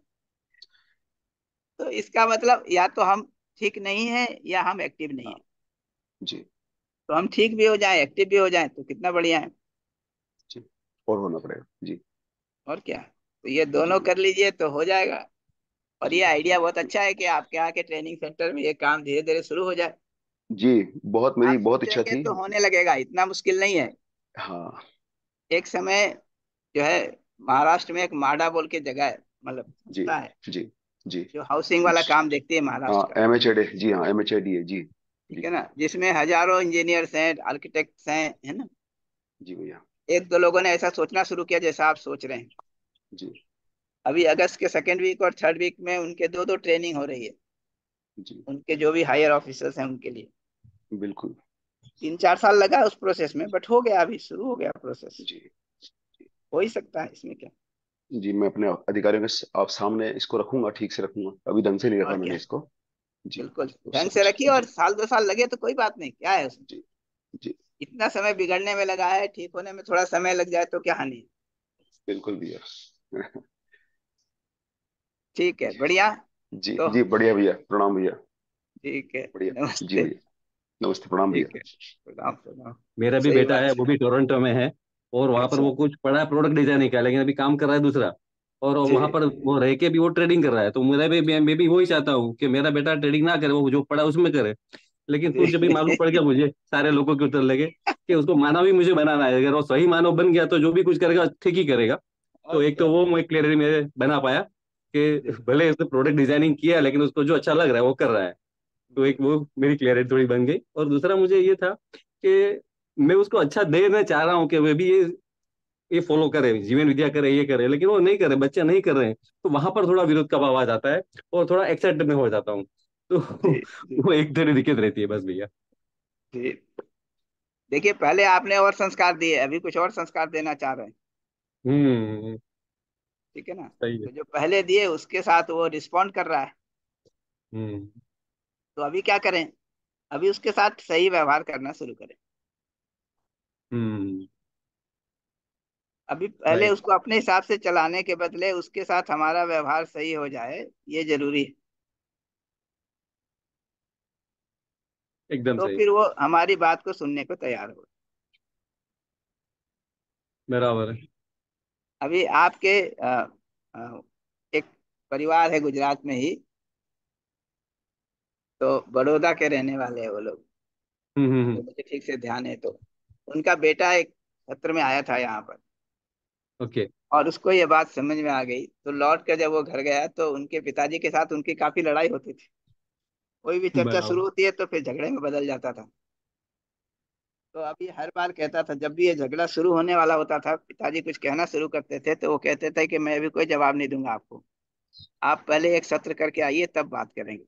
Speaker 1: तो इसका मतलब या तो हम ठीक नहीं है, या हम एक्टिव नहीं
Speaker 8: हाँ
Speaker 1: है।
Speaker 8: जी
Speaker 1: तो हम ठीक भी हो जाएं, एक्टिव भी हो जाएं, तो कितना बढ़िया है।
Speaker 8: जी, और होना पड़ेगा जी।
Speaker 1: और क्या, तो ये
Speaker 8: जी
Speaker 1: दोनों
Speaker 8: भैया।
Speaker 1: कर लीजिए तो हो जाएगा। और
Speaker 8: जी
Speaker 1: ये आइडिया बहुत अच्छा है कि आपके यहाँ के ट्रेनिंग सेंटर में ये काम धीरे धीरे शुरू हो जाए।
Speaker 8: जी, बहुत
Speaker 1: आप
Speaker 8: मेरी बहुत इच्छा
Speaker 1: सोचेंगे
Speaker 8: थी।
Speaker 1: तो होने लगेगा, इतना मुश्किल नहीं है।
Speaker 8: हाँ
Speaker 1: एक समय जो है, महाराष्ट्र में एक माडा बोल के जगह है, मतलब
Speaker 8: जी
Speaker 1: संस्था है,
Speaker 8: जी जी
Speaker 1: जो हाउसिंग वाला
Speaker 8: ज-
Speaker 1: काम देखती है
Speaker 8: हाँ,
Speaker 1: महाराष्ट्र का।
Speaker 8: एम एच ए डी, जी हाँ, एम एच ए डी है जी।
Speaker 1: ठीक
Speaker 8: जी
Speaker 1: है ना, जिसमें हजारों इंजीनियर्स हैं, आर्किटेक्ट्स हैं, है ना।
Speaker 8: जी भैया।
Speaker 1: एक दो लोगों ने ऐसा सोचना शुरू किया जैसा आप सोच रहे हैं।
Speaker 8: जी
Speaker 1: अभी अगस्त के सेकेंड वीक और थर्ड वीक में उनके दो दो ट्रेनिंग हो रही है,
Speaker 8: जी
Speaker 1: उनके जो भी हायर ऑफिसर्स हैं उनके लिए।
Speaker 8: बिल्कुल।
Speaker 1: तीन चार साल लगा उस प्रोसेस में, बट हो गया, अभी शुरू हो गया प्रोसेस।
Speaker 8: जी
Speaker 1: हो ही सकता है, इसमें क्या।
Speaker 8: जी, मैं अपने अधिकारियों के स- आप सामने इसको रखूंगा, ठीक से रखूंगा, अभी ढंग से नहीं रखा
Speaker 1: और
Speaker 8: मैंने
Speaker 1: क्या,
Speaker 8: इसको। जी।
Speaker 1: बिल्कुल
Speaker 8: तो
Speaker 1: ढंग से
Speaker 8: समझ
Speaker 1: रखिए, और साल दो साल लगे तो कोई बात नहीं, क्या है उसमें।
Speaker 8: जी। जी।
Speaker 1: इतना समय बिगड़ने में लगा है, ठीक होने में थोड़ा समय लग जाए तो क्या हानि है।
Speaker 8: बिल्कुल भैया।
Speaker 1: ठीक है,
Speaker 8: जी।
Speaker 1: बढ़िया।
Speaker 8: जी
Speaker 1: तो
Speaker 8: जी बढ़िया भैया, प्रणाम भैया।
Speaker 1: ठीक है,
Speaker 8: बढ़िया। जी
Speaker 1: नमस्ते।
Speaker 8: भैया। नमस्ते, प्रणाम भैया।
Speaker 1: ठीक है, प्रणाम प्रणाम।
Speaker 2: मेरा भी
Speaker 1: सही
Speaker 2: बेटा
Speaker 1: बात
Speaker 2: है, वो
Speaker 1: है।
Speaker 2: भी टोरंटो में है। और वहां पर
Speaker 1: अच्छा।
Speaker 2: वो कुछ पढ़ा है प्रोडक्ट डिजाइनिंग का, लेकिन अभी काम कर रहा है दूसरा। और
Speaker 1: जी
Speaker 2: वहां पर वो रह के भी वो ट्रेडिंग कर रहा है। तो मेरा भी मैं मैं भी वही चाहता हूँ कि मेरा बेटा ट्रेडिंग ना करे, वो जो पढ़ा उसमें करे। लेकिन
Speaker 1: जी।
Speaker 2: फिर जब भी मालूम पड़ गया मुझे, सारे लोगों के उतर लगे कि उसको मानव ही मुझे बनाना है। अगर वो सही मानव बन गया तो जो भी कुछ करेगा ठीक ही करेगा। तो एक तो
Speaker 1: अच्छा।
Speaker 2: वो मैं क्लियरिटी में बना पाया कि
Speaker 1: जी
Speaker 2: भले उसने प्रोडक्ट डिजाइनिंग किया, लेकिन उसको जो अच्छा लग रहा है वो कर रहा है। तो
Speaker 1: जी।
Speaker 2: एक वो मेरी क्लियरिटी थोड़ी बन गई। और दूसरा मुझे ये था कि मैं उसको अच्छा देना चाह रहा हूँ कि वे भी ये ये फॉलो करे, जीवन विद्या करे, ये करे, लेकिन वो नहीं करे, बच्चे नहीं कर रहे हैं। तो वहां पर थोड़ा विरोध का भाव आ जाता है और थोड़ा एक्साइटेड में हो जाता हूँ। तो
Speaker 1: जी जी
Speaker 2: वो एक थोड़ी दिक्कत रहती है बस भैया।
Speaker 1: जी। देखिए, पहले आपने और संस्कार दिए, अभी कुछ और संस्कार देना चाह रहे हैं।
Speaker 2: हम्म।
Speaker 1: ठीक है ना।
Speaker 2: सही है।
Speaker 1: तो जो पहले दिए उसके साथ वो रिस्पॉन्ड कर रहा है,
Speaker 2: हम्म।
Speaker 1: तो अभी क्या करें। अभी उसके साथ सही व्यवहार करना शुरू करें।
Speaker 2: हम्म।
Speaker 1: अभी पहले
Speaker 2: राइट।
Speaker 1: उसको अपने हिसाब से चलाने के बदले उसके साथ हमारा व्यवहार सही हो जाए, ये जरूरी है।
Speaker 2: एकदम
Speaker 1: तो
Speaker 2: सही।
Speaker 1: फिर वो हमारी बात को सुनने को तैयार हो।
Speaker 2: बराबर है।
Speaker 1: अभी आपके अ, अ, एक परिवार है गुजरात में ही, तो बड़ौदा के रहने वाले हैं वो लोग,
Speaker 2: हम्म। हम्म।
Speaker 1: तो
Speaker 2: हम्म।
Speaker 1: मुझे ठीक से ध्यान है। तो उनका बेटा एक सत्र में आया था यहाँ पर,
Speaker 2: ओके।
Speaker 1: और उसको ये बात समझ में आ गई। तो लौट कर जब वो घर गया तो उनके पिताजी के साथ उनकी काफी लड़ाई होती थी। कोई भी चर्चा शुरू
Speaker 2: बराबर।
Speaker 1: होती है तो फिर झगड़े में बदल जाता था। तो अभी हर बार कहता था, जब भी ये झगड़ा शुरू होने वाला होता था, पिताजी कुछ कहना शुरू करते थे तो वो कहते थे कि मैं अभी कोई जवाब नहीं दूंगा आपको, आप पहले एक सत्र करके आइए तब बात करेंगे।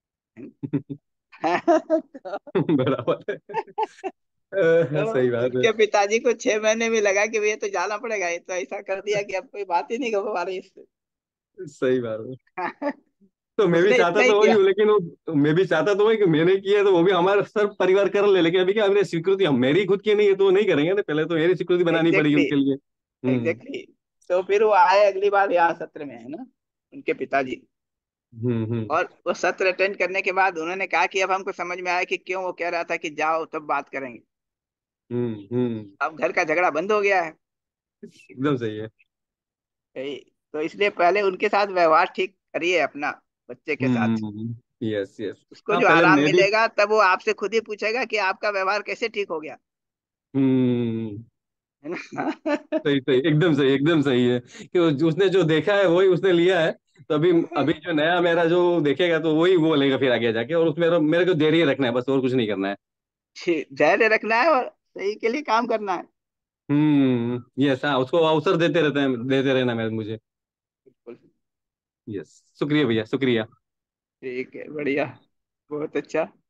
Speaker 2: बराबर है।
Speaker 1: तो
Speaker 2: अ, सही बात है।
Speaker 1: उनके पिताजी को छह महीने में लगा कि ये तो जाना पड़ेगा, ये तो ऐसा कर दिया कि अब कोई बात ही नहीं हो पा रही इससे।
Speaker 2: सही बात है। तो मैं भी
Speaker 1: उसने
Speaker 2: चाहता
Speaker 1: इतना ही
Speaker 2: तो वही
Speaker 1: किया।
Speaker 2: हूँ, लेकिन वो मैं भी चाहता तो वही कि मैंने किया तो वो भी हमारा सब परिवार कर ले। लेकिन अभी क्या, हमने स्वीकृति, हम मेरी खुद की नहीं है तो वो नहीं करेंगे ना, पहले तो मेरी स्वीकृति बनानी पड़ेगी
Speaker 1: एग्जैक्टली,
Speaker 2: उनके लिए। हम्म।
Speaker 1: एग्जैक्टली। तो फिर वो आए अगली बार यहाँ सत्र में, है ना, उनके पिताजी।
Speaker 2: हम्म। हम्म।
Speaker 1: और वो सत्र अटेंड करने के बाद उन्होंने कहा कि अब हमको समझ में आया कि क्यों वो कह रहा था कि जाओ तब बात करेंगे।
Speaker 2: हम्म। हम्म।
Speaker 1: अब घर का झगड़ा बंद हो गया है।
Speaker 2: एकदम सही है।
Speaker 1: यही। तो इसलिए पहले उनके साथ व्यवहार ठीक करिए अपना, बच्चे के साथ।
Speaker 2: हम्म। Yes yes.
Speaker 1: उसको
Speaker 2: हाँ,
Speaker 1: जो
Speaker 2: पहले
Speaker 1: आराम
Speaker 2: मैं भी।
Speaker 1: मिलेगा तब वो आपसे खुद ही पूछेगा कि आपका व्यवहार कैसे ठीक हो गया,
Speaker 2: हम्म।
Speaker 1: है ना।
Speaker 2: सही सही, एकदम सही, एकदम सही है कि वो- उसने जो देखा है वही उसने लिया है। तो अभी अभी जो नया मेरा जो देखेगा तो वही वो लेगा फिर आगे जाके। और उसमें मेरे को धैर्य रखना है बस, और कुछ नहीं करना है।
Speaker 1: ठीक, धैर्य रखना है और सही के लिए काम करना है।
Speaker 2: हम्म। यस। हाँ, उसको अवसर देते रहते हैं, देते रहना मैं मुझे।
Speaker 1: बिल्कुल।
Speaker 2: यस, शुक्रिया भैया, शुक्रिया।
Speaker 1: ठीक है, बढ़िया, बहुत अच्छा।